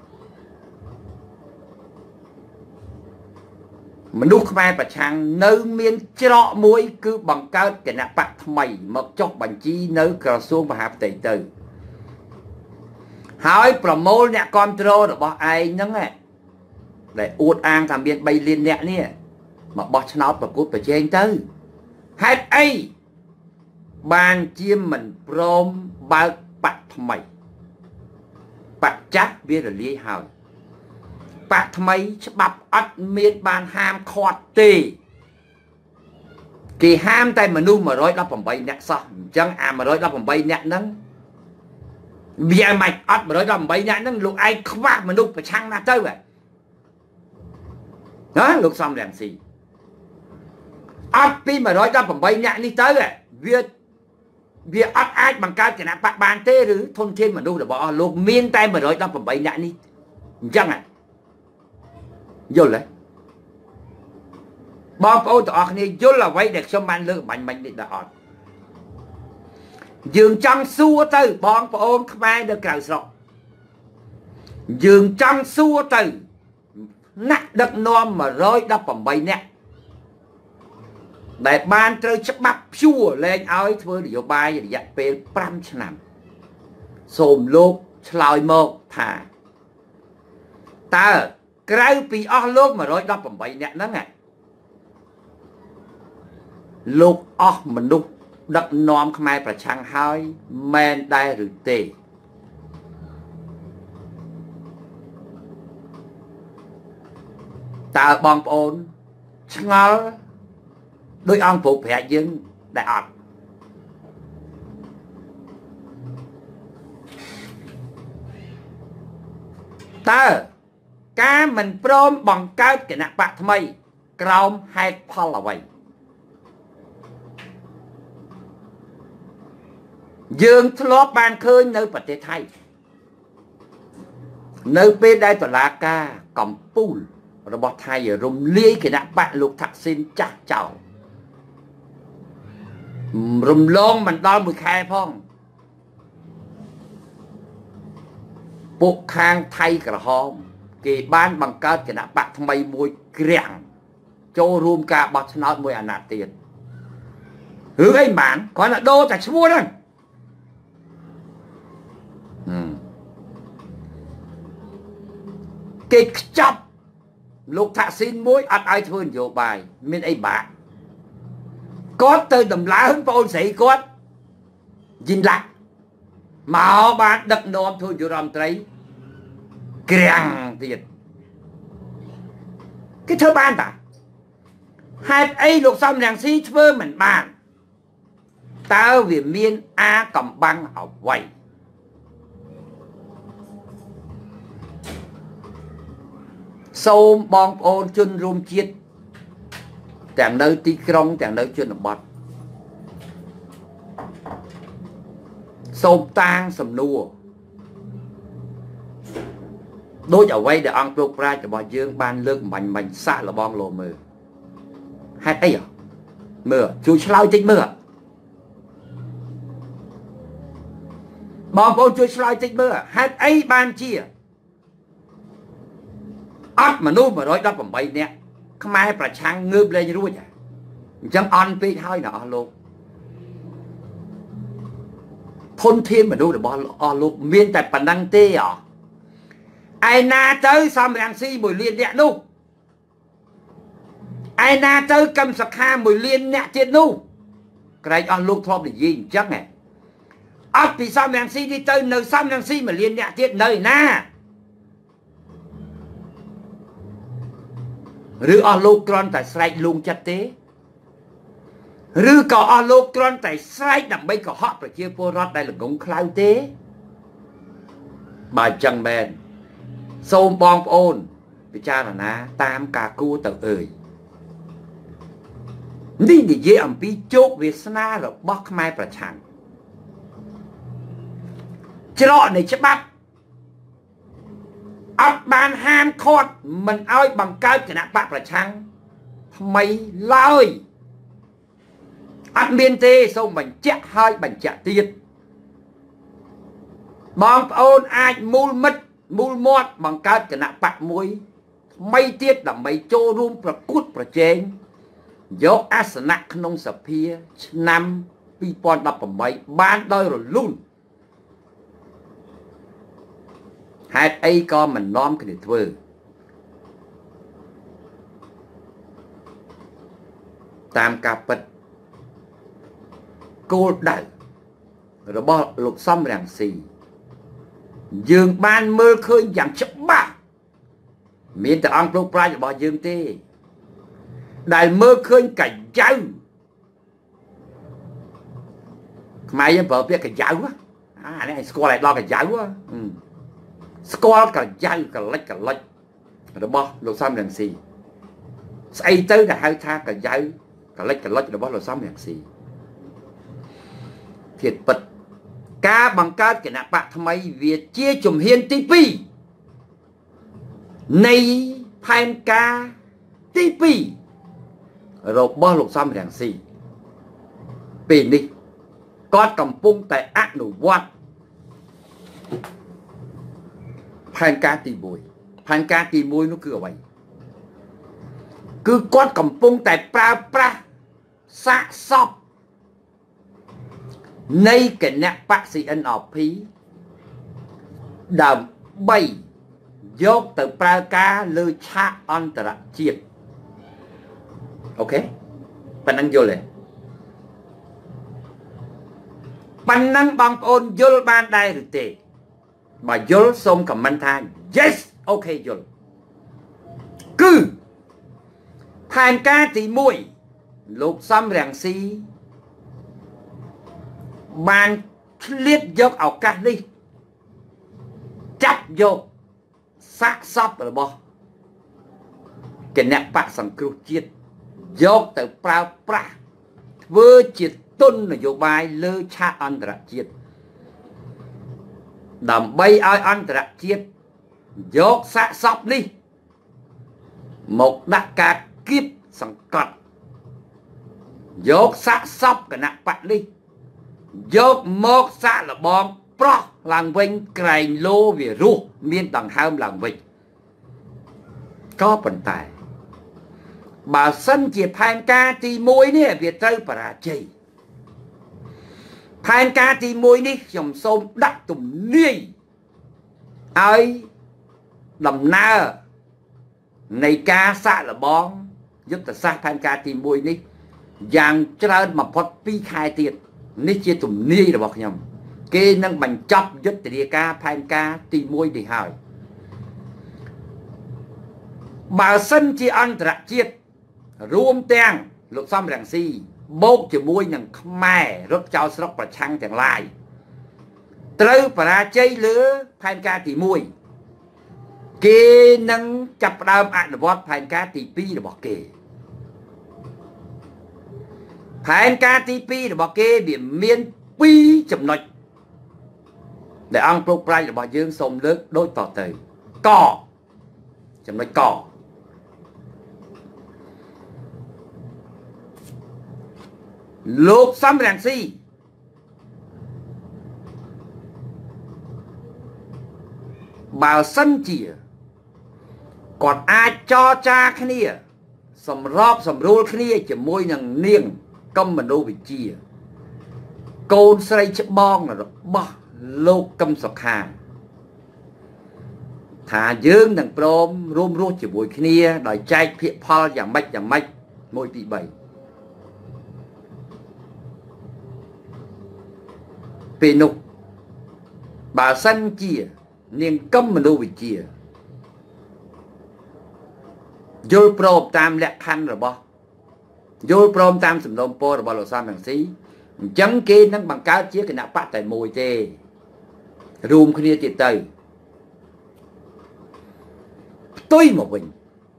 មនុស្សខ្មែរប្រឆាំងនៅមានច្រកមួយគឺបង្កើតគណៈបកថ្មីមកចុះបញ្ជីនៅក្រសួងមហាផ្ទៃទៅហើយប្រមូលអ្នកគ្រប់គ្រងរបស់ឯងហ្នឹងដែលអួតអាងថាមាន3លានអ្នកនេះមកបោះឆ្នោតប្រកួតប្រជែងទៅហេតុអីបានជាមិនព្រមបើកបកថ្មីបកចាស់វារលាយហើយបកថ្មីច្បាប់អត់មានបានហាមឃាត់ទេគេហាមតែមនុស្ស118អ្នកសោះអញ្ចឹងអា118អ្នកហ្នឹងវាមិនអត់118អ្នកហ្នឹងលោកឯងខ្វះមនុស្សប្រឆាំងណាស់ទៅណាលោកសំរងស៊ីអត់ពី118អ្នកនេះទៅវាអត់អាចបង្កើតគណៈបកបានទេឬធនធានមនុស្សរបស់អស់លោកមានតែ118អ្នកនេះអញ្ចឹងយល់ទេបងប្អូនទាំងអស់គ្នាយល់អ្វីដែលខ្ញុំបានលើកបាញ់នេះដល់អត់យើងចង់សួរទៅបងប្អូនខ្មែរនៅក្រៅស្រុកយើងចង់សួរទៅអ្នកដឹកនាំ118នាក់ដែលបានត្រូវច្បាប់ព្យួរលែងឲ្យធ្វើនយោបាយរយៈពេល5ឆ្នាំសូមលោកឆ្លើយមកថាតើក្រៅពីអស់លោក118នាក់ហ្នឹងលោកអស់មនុស្សដឹកនាំខ្មែរប្រឆាំងហើយមែនដែរឬទេតើបងប្អូនឆ្ងល់ដោយអង្គប្រុសប្រាជ្ញយើងដែរអត់តើការមិនព្រមបង្កើតគណៈបកថ្មីក្រោមហេតុផលអ្វីយើងធ្លាប់បានឃើញនៅប្រទេសថៃនៅពេលដែលតុលាការកំពូលរបស់ថៃរំលាយគណៈបកលោកថាក់ស៊ីនចាស់ចោលរំលងមិនដល់1ខែផងពួកខាងថៃក្រហមគេបានបង្កើតគណៈបកថ្មីមួយក្រាំងចូលរួមការបោះឆ្នោតមួយអាណត្តិទៀតរឿងអីបានគ្រាន់តែដូរតែឈ្មោះហ្នឹងគេខ្ចប់លោកថាក់ស៊ីនមួយអត់ឲ្យធ្វើនយោបាយមានអីបាក់គាត់ទៅតម្លើងបងអូនស្រីគាត់យិនឡាក់មកបានដឹកនាំធ្វើនាយករដ្ឋមន្ត្រីក្រាំងទៀតគេធ្វើបានតាហេតុអីលោកសំរងស៊ីធ្វើមិនបានតើវាមានអាកំបាំងអ្វីសូមបងប្អូនជនរួមជាតិទាំងនៅទីក្រុងទាំងនៅជនបទសូមតាំងសំណួរដូចអ្វីដែលអង្គលោកប្រាជ្ញរបស់យើងបានលើកបាញ់សាក់លបងលោមើលហេតុអីមើលជួយឆ្លើយតិចមើលបងប្អូនជួយឆ្លើយតិចមើលហេតុអីបានជាអត់មនុស្ស118នាក់ខ្មែរប្រឆាំងងើបលែងរួចអញ្ចឹងអន់ពេកហើយណាអស់លោកធនធានមនុស្សរបស់អស់លោកមានតែប៉ុណ្ណឹងទេឯណាទៅសំរងស៊ី1លានអ្នកនោះឯណាទៅកឹមសុខា1លានអ្នកទៀតនោះក្រែងអស់លោកធ្លាប់និយាយអញ្ចឹងអត់ពីសំរងស៊ីនេះទៅនៅសំរងស៊ី1លានអ្នកទៀតនៅណាឬអស់លោកគ្រាន់តែស្រែកលងចិត្តទេឬក៏អស់លោកគ្រាន់តែស្រែកដើម្បីកុហកប្រជាពលរដ្ឋដែលល្ងងខ្លៅទេបើអញ្ចឹងមែនសូមបងប្អូនពិចារណាតាមការគួរទៅអើយនេះនិយាយអំពីជោគវាសនារបស់ខ្មែរប្រឆាំងច្រកនៃច្បាប់អត់បានហាមឃាត់មិនឲ្យបង្កើតគណៈបកប្រឆាំងថ្មីឡើយអត់មានទេសូមបញ្ជាក់ហើយបញ្ជាក់ទៀតបងប្អូនអាចមូលមិត្តមូលមាត់បង្កើតគណៈបកមួយថ្មីទៀតដើម្បីចូលរួមប្រកួតប្រជែងយកអាសនៈក្នុងសភាឆ្នាំ2018បានដោយរលូនហេតុអីក៏មិននាំគ្នាធ្វើតាមការពិតគោលដៅរបស់លោកសំរងស៊ីយើងបានមើលឃើញយ៉ាងច្បាស់មានតែអង្គលោកប្រាជ្ញរបស់យើងទេដែលមើលឃើញកាយៅខ្មែរយើងប្រើពាក្យកយៅអានេះស្គាល់ឲ្យដល់កាយៅស្គាល់កាយៅកលិចរបស់លោកសំរងស៊ីស្អីទៅដែលហៅថាកាយៅកលិចរបស់លោកសំរងស៊ីធាតពិតការបង្កើតគណៈបកថ្មីវាជាជំហានទី2នៃផែនការទី2របស់លោកសំរងស៊ីពេលនេះគាត់កំពុងតែអនុវត្តផែនការទី1ផែនការទី1នោះគឺអ្វីគឺគាត់កំពុងតែប្រើប្រាស់សាកសពនៃគណៈបក CNRP ដើម្បីយកទៅប្រើការលើឆាកអន្តរជាតិអូខេប៉ុណ្ណឹងយល់ទេប៉ុណ្ណឹងបងប្អូនយល់បានដែរឬទេបើយល់សូមខមមិនថា yes អូខេយល់គឺផែនការទី1លោកសំរងស៊ីបានឆ្លៀតយកឱកាសនេះចាប់យកសាកសពរបស់គណៈបកសង្គ្រោះជាតិយកទៅប្រើប្រាស់ធ្វើជាទុននយោបាយលើឆាកអន្តរជាតិដើម្បីឲ្យអន្តរជាតិយកសាកសពនេះ một đắc ca kiếp sẵn cọt dốt xã sóc cái nạ bạc đi dốt một xã là bom pro làng vinh cài lô về ruột miên tầng ham làng vinh có vận tải bà sân chỉ phàn ca thì môi nè việc chơi bà chì phàn ca thì môi nè dòng sông đắc tùm ni ai đầm na này ca xã là bom giúp ta xa phàn ca thì môi nè dạng trơn mà phật pi khai tiệt nè chia tùm ni là bọc nhầm kê nâng bằng chọc giúp ta đi ca phàn ca thì môi đi hỏi bà sân chỉ ăn rạc chiếtរួមទាំងលោកសំរងស៊ីបូកជាមួយនឹងខ្មែររត់ចោលស្រុកប្រឆាំងទាំងឡាយត្រូវបរាជ័យលើផែនការទី1គេនឹងចាប់ផ្ដើមអនុវត្តផែនការទី2របស់គេផែនការទី2របស់គេវាមាន2ចំណុចដែលអង្គប្រុសប្រាជ្ញរបស់យើងសូមលើកដូចតទៅកចំណុចកលោកសំរងស៊ីបើសិនជាគាត់អាចចរចាគ្នាសម្របសម្រួលគ្នាជាមួយនឹងនាងកឹមមនោវិជ្ជាកូនស្រីច្បងរបស់លោកកឹមសុខាថាយើងនឹងព្រមរួមរស់ជាមួយគ្នាដោយចែកភាគផលយ៉ាងម៉េច1 2 3ពេលនោះបើសិនជានាងកឹមមនោវិជ្ជាយល់ព្រមតាមលក្ខខណ្ឌរបស់យល់ព្រមតាមសំណូមពររបស់លោកសំរងស៊ីអញ្ចឹងគេនឹងបង្កើតជាគណៈបកតែមួយទេរួមគ្នាទៀតទៅផ្ទុយមកវិញ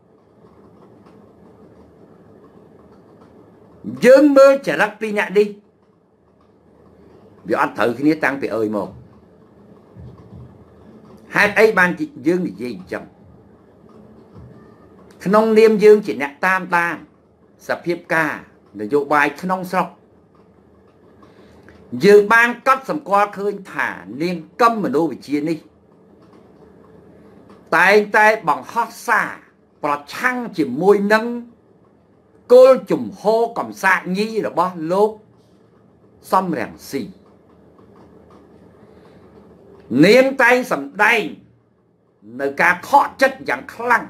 យើងមើលចរិតពីអ្នកនេះវាអត់ត្រូវគ្នាតាំងពីអើយមកហេតុអីបានយើងនិយាយអញ្ចឹងក្នុងនាមយើងជាអ្នកតាមដានសភាពការនយោបាយក្នុងស្រុកយើងបានកត់សម្គាល់ឃើញថានាងកឹមមនោវិជ្ជានេះតែងតែបង្ហោះសារប្រឆាំងជាមួយនឹងគោលជំហរកំសាកញីរបស់លោកសំរងស៊ីនាងតែងសម្ដែងនៅការខកចិត្តយ៉ាងខ្លាំង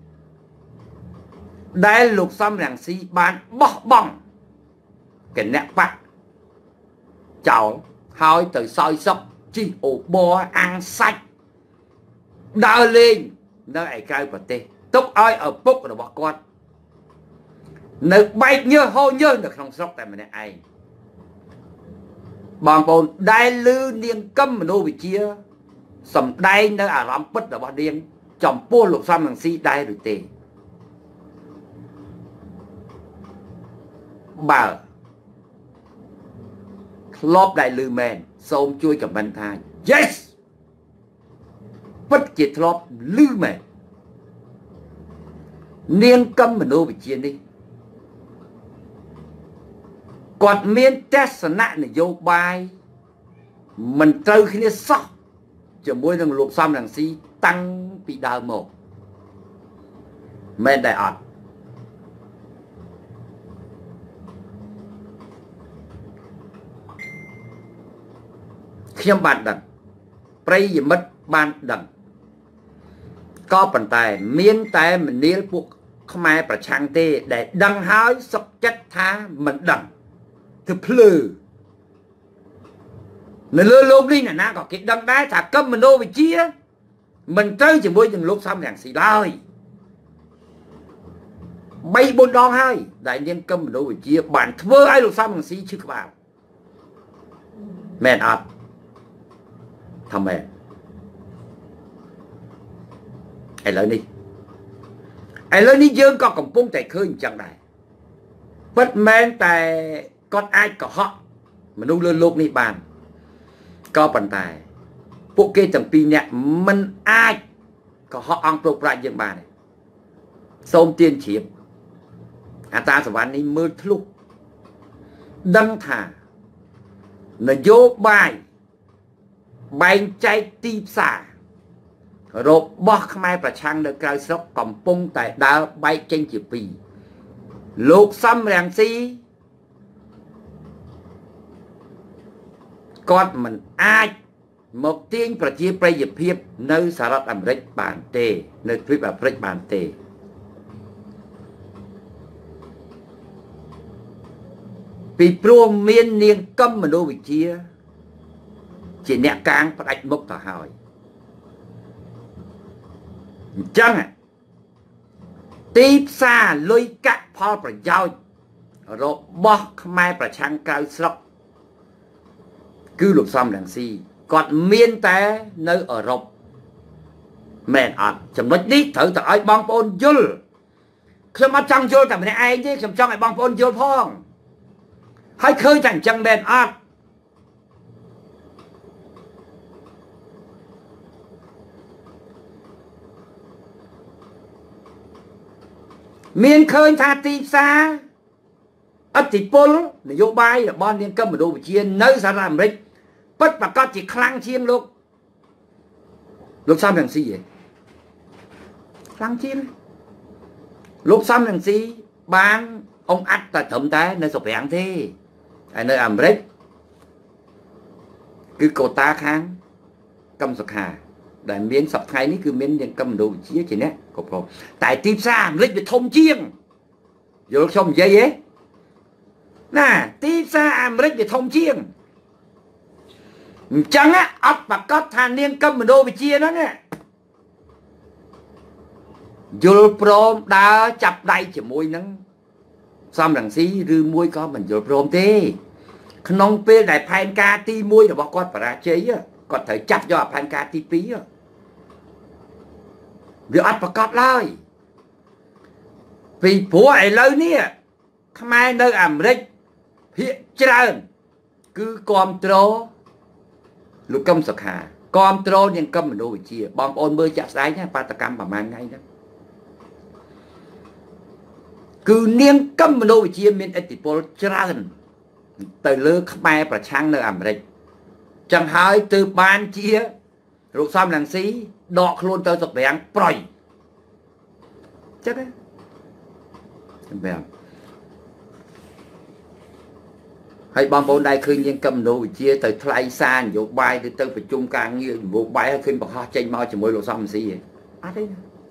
ដែលលោកសំរងស៊ីបានបោះបង់គណៈបកចោលហើយទៅសោយសុកជីអូបអាំងសាច់ដើរលេងនៅឯក្រៅប្រទេសទុកឲ្យឪពុករបស់គាត់នៅបែកញើសហូរញើសនៅក្នុងស្រុកតែម្នាក់ឯងបងប្អូនដែលឮនាងកឹមមនោវិជ្ជាសម្ដែងនៅអារម្មណ៍ពិតរបស់នាងចំពោះលោកសំរងស៊ីដែរឬទេបើធ្លាប់ដែលឮមែនសូមជួយខមមិនថា yes ពិតជាធ្លាប់ឮមែននាងកឹមមនោវិជ្ជានេះគាត់មានទស្សនៈនយោបាយមិនត្រូវគ្នាសោះជាមួយនឹងលោកសំរងស៊ីតាំងពីដើមមកមែនដែរអត់ខ្ញុំបានដឹងប្រិយមិត្តបានដឹងក៏ប៉ុន្តែមានតែមនាលពួកខ្មែរប្រឆាំងទេដែលដឹងហើយសុខចិត្តថាមិនដឹងគឺភ្លឺនៅលើលោកនេះណាក៏គេដឹងដែរថាកឹមមនោវិជ្ជាមិនត្រូវជាមួយនឹងលោកសំរងស៊ីឡើយ3 4 ដងហើយដែលនាងកឹមមនោវិជ្ជាបានធ្វើឲ្យលោកសំរងស៊ីឈឺក្បាលមែនអត់ថាមែនឥឡូវនេះយើងក៏កំពុងតែឃើញអញ្ចឹងដែរពិតមែនតែគាត់អាចកុហកមនុស្សលើលោកនេះបានក៏ប៉ុន្តែពួកគេទាំងពីរនាក់មិនអាចកុហកអង្គប្រុសប្រាជ្ញយើងបានទេសូមទានជ្រាបអាតាសវណ្ណនេះមើលធ្លុះដឹងថានយោបាយបែងចែកទីផ្សាររបស់ខ្មែរប្រឆាំងនៅក្រៅស្រុកកំពុងតែដើរបែកចេញជាពីរលោកសំរងស៊ីគាត់មិនអាចមកទាញប្រជាប្រិយភាពនៅសហរដ្ឋអាមេរិកបានទេនៅទ្វីបអាហ្វ្រិកបានទេពីព្រោះមាននាងកឹមមនោវិជ្ជាជាអ្នកកាងផ្ដាច់មុខទៅហើយអញ្ចឹងទីផ្សារលុយកាក់ផលប្រយោជន៍របស់ខ្មែរប្រឆាំងក្រៅស្រុកគឺលោកសំរងស៊ីគាត់មានតែនៅអឺរ៉ុបមែនអត់ចំណុចនេះត្រូវតែឲ្យបងប្អូនយល់ខ្ញុំអត់ចង់យល់តែម្នាក់ឯងទេខ្ញុំចង់ឲ្យបងប្អូនយល់ផងហើយឃើញតែអញ្ចឹងមែនអត់មានឃើញថាទីផ្សារឥទ្ធិពលនយោបាយរបស់នាងកឹមមនោវិជ្ជានៅសហរដ្ឋអាមេរិកពិតប្រាកដជាខ្លាំងជាងលោកសំរងស៊ីឯងខ្លាំងជាងលោកសំរងស៊ីបានអង្គអាត់តែត្រឹមតែនៅស្រុកប្រាំងទេហើយនៅអាមេរិកគឺកូតាខាងកឹមសុខាដែលមានសប្តាហ៍នេះគឺមាននាងកឹមមនោវិជ្ជាជាអ្នកគ្រប់គ្រងតែទីផ្សារអាមេរិកវាធំជាងយល់ខ្ញុំនិយាយទេណាទីផ្សារអាមេរិកវាធំជាងអញ្ចឹងអត់ប្រកាសថានាងកឹមមនោវិជ្ជាហ្នឹងយល់ព្រមដើរចាប់ដៃជាមួយនឹងសំរងស៊ីឬមួយក៏មិនយល់ព្រមទេក្នុងពេលដែលផែនការទី1របស់គាត់បរាជ័យគាត់ត្រូវចាប់យកផែនការទី2វាអត់ប្រកាសឡើយពីព្រោះឥឡូវនេះខ្មែរនៅអាមេរិកភាគច្រើនគឺគ្រប់គ្រងលោកកឹមសុខាគ្រប់គ្រងនាងកឹមមនោវិជ្ជាបងប្អូនមើលចាក់ស្ដែងណាបាតកម្មប្រហែលថ្ងៃហ្នឹងគឺនាងកឹមមនោវិជ្ជាមានឥទ្ធិពលច្រើនទៅលើខ្មែរប្រឆាំងនៅអាមេរិកចឹងហើយទើបបានជាលោកសំរងស៊ីដកខ្លួនទៅស្រុកប្រាំងប្រយចឹងណាបែបហើយបងប្អូនដែលឃើញនាងកឹមមនោវិជ្ជាទៅថ្លែងសារនយោបាយឬទៅប្រជុំការងារនយោបាយហើយឃើញបង្ហោះចេញមកជាមួយលោកសំរងស៊ីអត់ទេ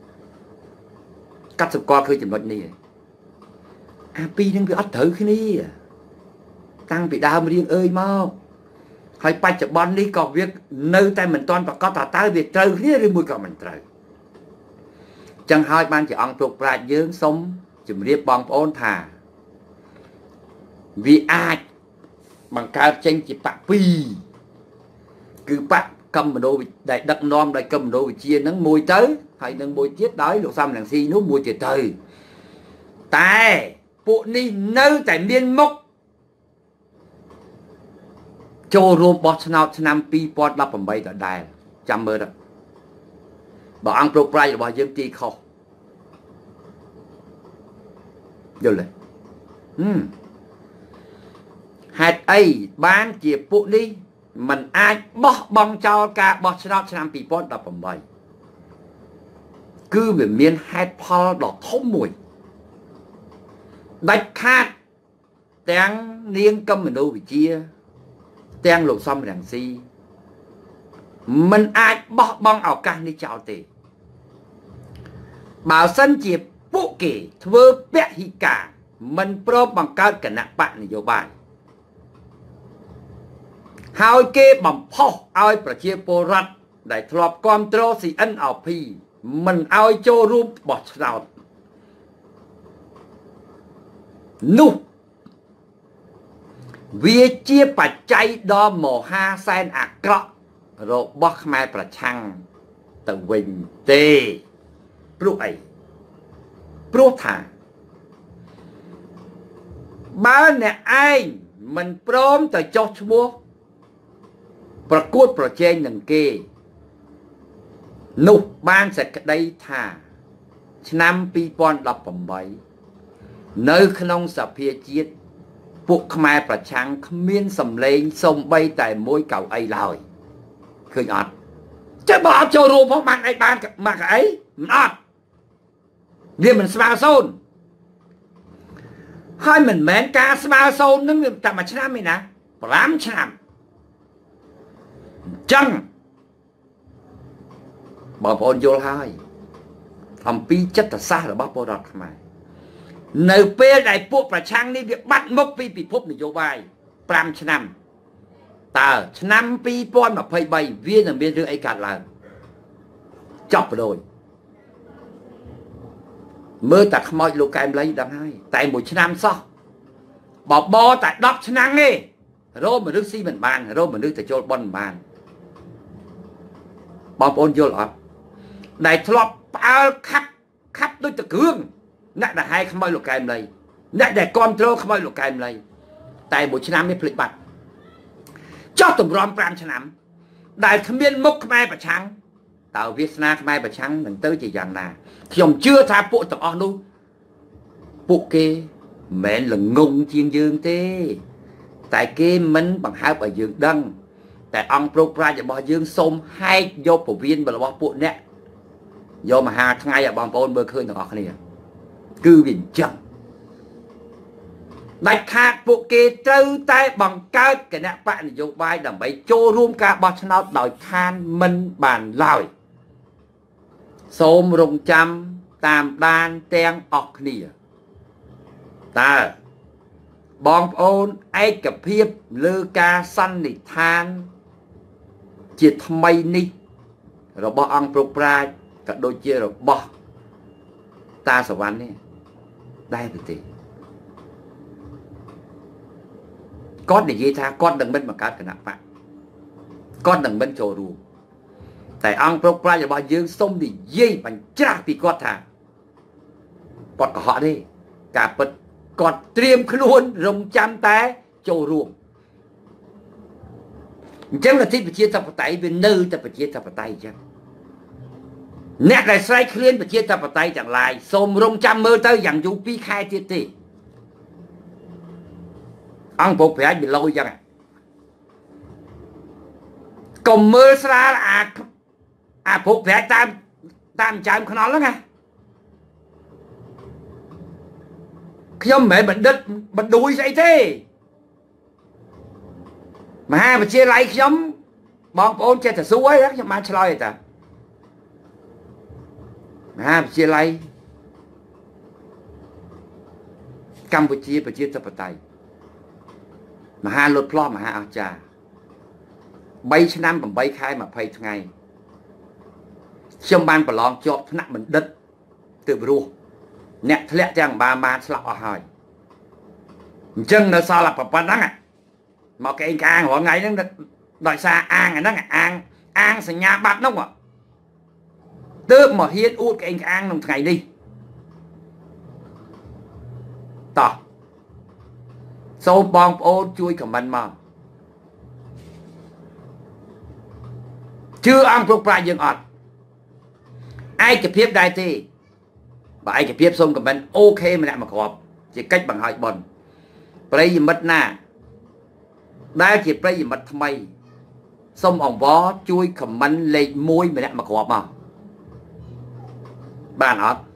កាត់សម្គាល់ឃើញចំណុចនេះអាពីរនឹងវាអត់ត្រូវគ្នាតាំងពីដើមរៀងអើយមកហើយបច្ចុប្បន្ននេះក៏វានៅតែមិនទាន់ប្រកាសថាតើវាត្រូវគ្នាឬមួយក៏មិនត្រូវចឹងហើយបានជាអង្គលោកប្រាជ្ញយើងសូមជម្រាបបងប្អូនថាវាអាចបង្កើតចេញជាបក2គឺបកកឹមមនោវិជ្ជាដែលដឹកនាំដោយកឹមមនោវិជ្ជាហ្នឹងមួយទៅហើយនឹងមួយទៀតដោយលោកសំរងស៊ីនោះមួយទៀតទៅតែពួកនេះនៅតែមានមុខចូលរួមបោះឆ្នោតឆ្នាំ2018ដដែលចាំមើលទៅបើអង្គប្រប្រាយរបស់យើងទីខុសយល់ទេហេតុអីបានជាពួកនេះมันអាចបោះបង់ចោលការបោះឆ្នោតឆ្នាំ2018គឺវាមានហេតុផលដ៏ធំមួយដាច់ខាតទាំងនាងកឹមមនោវិជ្ជាទាំងលោកសំរងស៊ីมันអាចបោះបង់ឱកាសនេះចោលទេបើសិនជាពួកគេធ្វើពហិការមិនព្រមបង្កើតគណៈបកនយោបាយហើយគេបំផុសឲ្យប្រជាពលរដ្ឋដែលធ្លាប់គ្រប់គ្រង CNRP មិនឲ្យចូលរួមបោះឆ្នោតនោះវាជាបច្ច័យដ៏មហាសែនអាក្រក់របស់ខ្មែរប្រឆាំងទៅវិញទេព្រោះអីព្រោះថាបើអ្នកឯងមិនព្រមទៅចុះឈ្មោះប្រកួតប្រជែងនឹងគេនោះបានសេចក្តីថាឆ្នាំ2018នៅក្នុងសភាជាតិពួកខ្មែរប្រឆាំងគ្មានសម្លេងសំបីតែមួយកៅអីឡើយឃើញអត់ចេះបើអត់ចូលរួមផងបានអីបានមកកៅអីមិនអត់វាមិនស្មើសូន្យហើយមិនមែនការស្មើសូន្យនឹងតែមួយឆ្នាំទេណា5ឆ្នាំចឹងបងប្អូនយល់ហើយអំពីចិត្តសាស្ត្ររបស់ពលរដ្ឋខ្មែរនៅពេលដែលពួកប្រឆាំងនេះវាបាត់មុខពីពិភពនយោបាយ5ឆ្នាំតើឆ្នាំ2023វានឹងមានរឿងអីកើតឡើងចប់បដ ồi មើលតែខ្មោចលោកកែមលីដឹងហើយតែមួយឆ្នាំសោះបបតែ10ឆ្នាំទេរោមមនុស្សស៊ីមិនបានរោមមនុស្សទៅចូលបនមិនបានបងប្អូនយល់អត់ដែលធ្លាប់ផ្អើលខាប់ដូចតគ្រឿងអ្នកដែលហែខ្មោចលោកកែមលីអ្នកដែលគ្រប់គ្រងខ្មោចលោកកែមលីតែមួយឆ្នាំនេះភ្លេចបាត់ចោះតម្រាំ5ឆ្នាំដែលគ្មានមុខខ្មែរប្រឆាំងតើវាសនាខ្មែរប្រឆាំងនឹងទៅជាយ៉ាងណាខ្ញុំជឿថាពួកទាំងអស់នោះពួកគេមិនមែនល្ងងជាងយើងទេតែគេមិនបង្ហើបឲ្យយើងដឹងតែអង្គប្រុសប្រាជ្ញរបស់យើងសូមហែកយកពវៀនរបស់ពួកអ្នកយកមហាថ្ងៃឲ្យបងប្អូនមើលឃើញទាំងអស់គ្នាគឺវាអញ្ចឹងដាច់ខាតពួកគេត្រូវតែបង្កើតគណៈបកនយោបាយដើម្បីចូលរួមការបោះឆ្នោតដោយឋានមិនបានឡើយសូមរងចាំតាមដានទាំងអស់គ្នាតើបងប្អូនឯកភាពលើការសន្និដ្ឋានជាថ្មីនេះរបស់អង្គប្រុសប្រាជ្ញក៏ដូចជារបស់តាសវណ្ណនេះដែរទេគាត់និយាយថាគាត់នឹងមិនបង្កើតគណៈបកគាត់នឹងមិនចូលរួមតែអង្គប្រុសប្រាជ្ញរបស់យើងសូមនិយាយបញ្ច្រាស់ពីគាត់ថាគាត់កុហកទេការពិតគាត់ត្រៀមខ្លួនរងចាំតែចូលរួមអញ្ចឹងលទ្ធិប្រជាធិបតេយ្យវានៅតែប្រជាធិបតេយ្យអញ្ចឹងអ្នកដែលស្រែកឃ្លានប្រជាធិបតេយ្យទាំងឡាយសូមរងចាំមើលទៅយ៉ាងយូរ2ខែទៀតទេអង្គប្រុសប្រាជ្ញវាលយអញ្ចឹងកុំមើលស្រាលអាប្រុសប្រាជ្ញតាមចើមខ្នល់ហ្នឹងណាខ្ញុំមិនមែនបណ្ឌិតបណ្ដួយស្អីទេមហាវិទ្យាល័យខ្ញុំបងប្អូនចេះតែសួរអីខ្ញុំបានឆ្លើយទេមហាវិទ្យាល័យកម្ពុជាប្រជាធិបតេយ្យមហាលុតផ្លោះមហាអស្ចារ្យ3ឆ្នាំ8ខែ20ថ្ងៃខ្ញុំបានប្រឡងជាប់ថ្នាក់បណ្ឌិតទើបរស់អ្នកធ្លាក់ទាំងបានស្លាប់អស់ហើយអញ្ចឹងនៅសល់តែប៉ុណ្ណឹងមកកេងកាងរងថ្ងៃហ្នឹងដោយសារអាងហ្នឹងអាងសញ្ញាបត្រហ្នឹងទើបមកហ៊ានអួតកេងកាងក្នុងថ្ងៃនេះតោះសូមបងប្អូនជួយខមមិនមកជឿអង្គប្រុសប្រាជ្ញយើងអត់ឯកភាពដែរទេបើឯកភាពសូមខមមិនអូខេម្នាក់មកគ្រាប់ជាកិច្ចបង្ហើយបនប្រិយមិត្តណាដែលជាប្រិយមិត្តថ្មីសូមអង្វរជួយខមមិនលេខ1ម្នាក់មកគ្រាប់មកបានអត់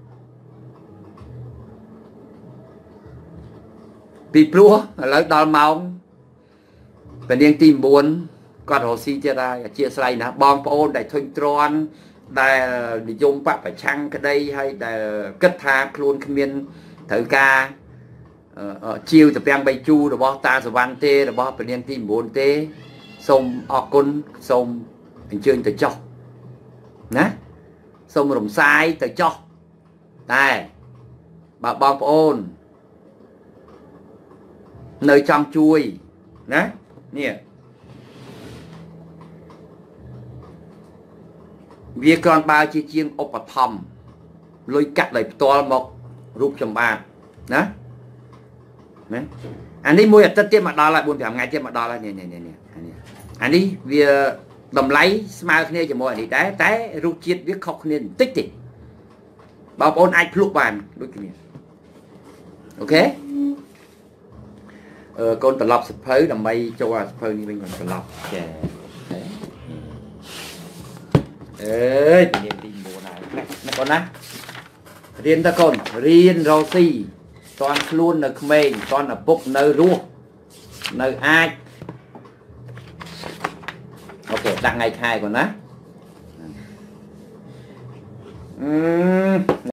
ពីព្រោះឥឡូវដល់ម៉ោងពនាងទី9គាត់រកស៊ីទៀតហើយអធិស្ឋានណាបងប្អូនដែលធុញទ្រាន់ដែលនិយមបពប្រឆាំងក្តីហើយដែលគិតថាខ្លួនគ្មានត្រូវការជាវតាពាំងបីជូរបស់តាសវណ្ណទេរបស់ពនាងទី9ទេសូមអរគុណសូមអញ្ជើញទៅចុះណាសូមរំសាយទៅចុះតែបើបងប្អូននៅចង់ជួយណានេះវាគ្រាន់បើជាជាងឧបត្ថម្ភលុយកាក់ដោយផ្ទាល់មករូបចម្បាតណាអានេះមួយអាទិត្យទៀតមកដល់ហើយ4-5ថ្ងៃទៀតមកដល់ហើយនេះអានេះវាតម្លៃស្មើគ្នាជាមួយអានេះដែរតែរសជាតិវាខុសគ្នាបន្តិចទេ bảo ôn ai pluk bàn đối kia ok con tập lọc sập phơi đầm bay cho sập phơi đi bên còn tập lọc chè ơi tự nhiên tìm bộ này nó con á riêng ta con riêng rau xì toàn luôn là mình toàn là bốc nơi rùa nơi ai ok đặt ngày khai còn á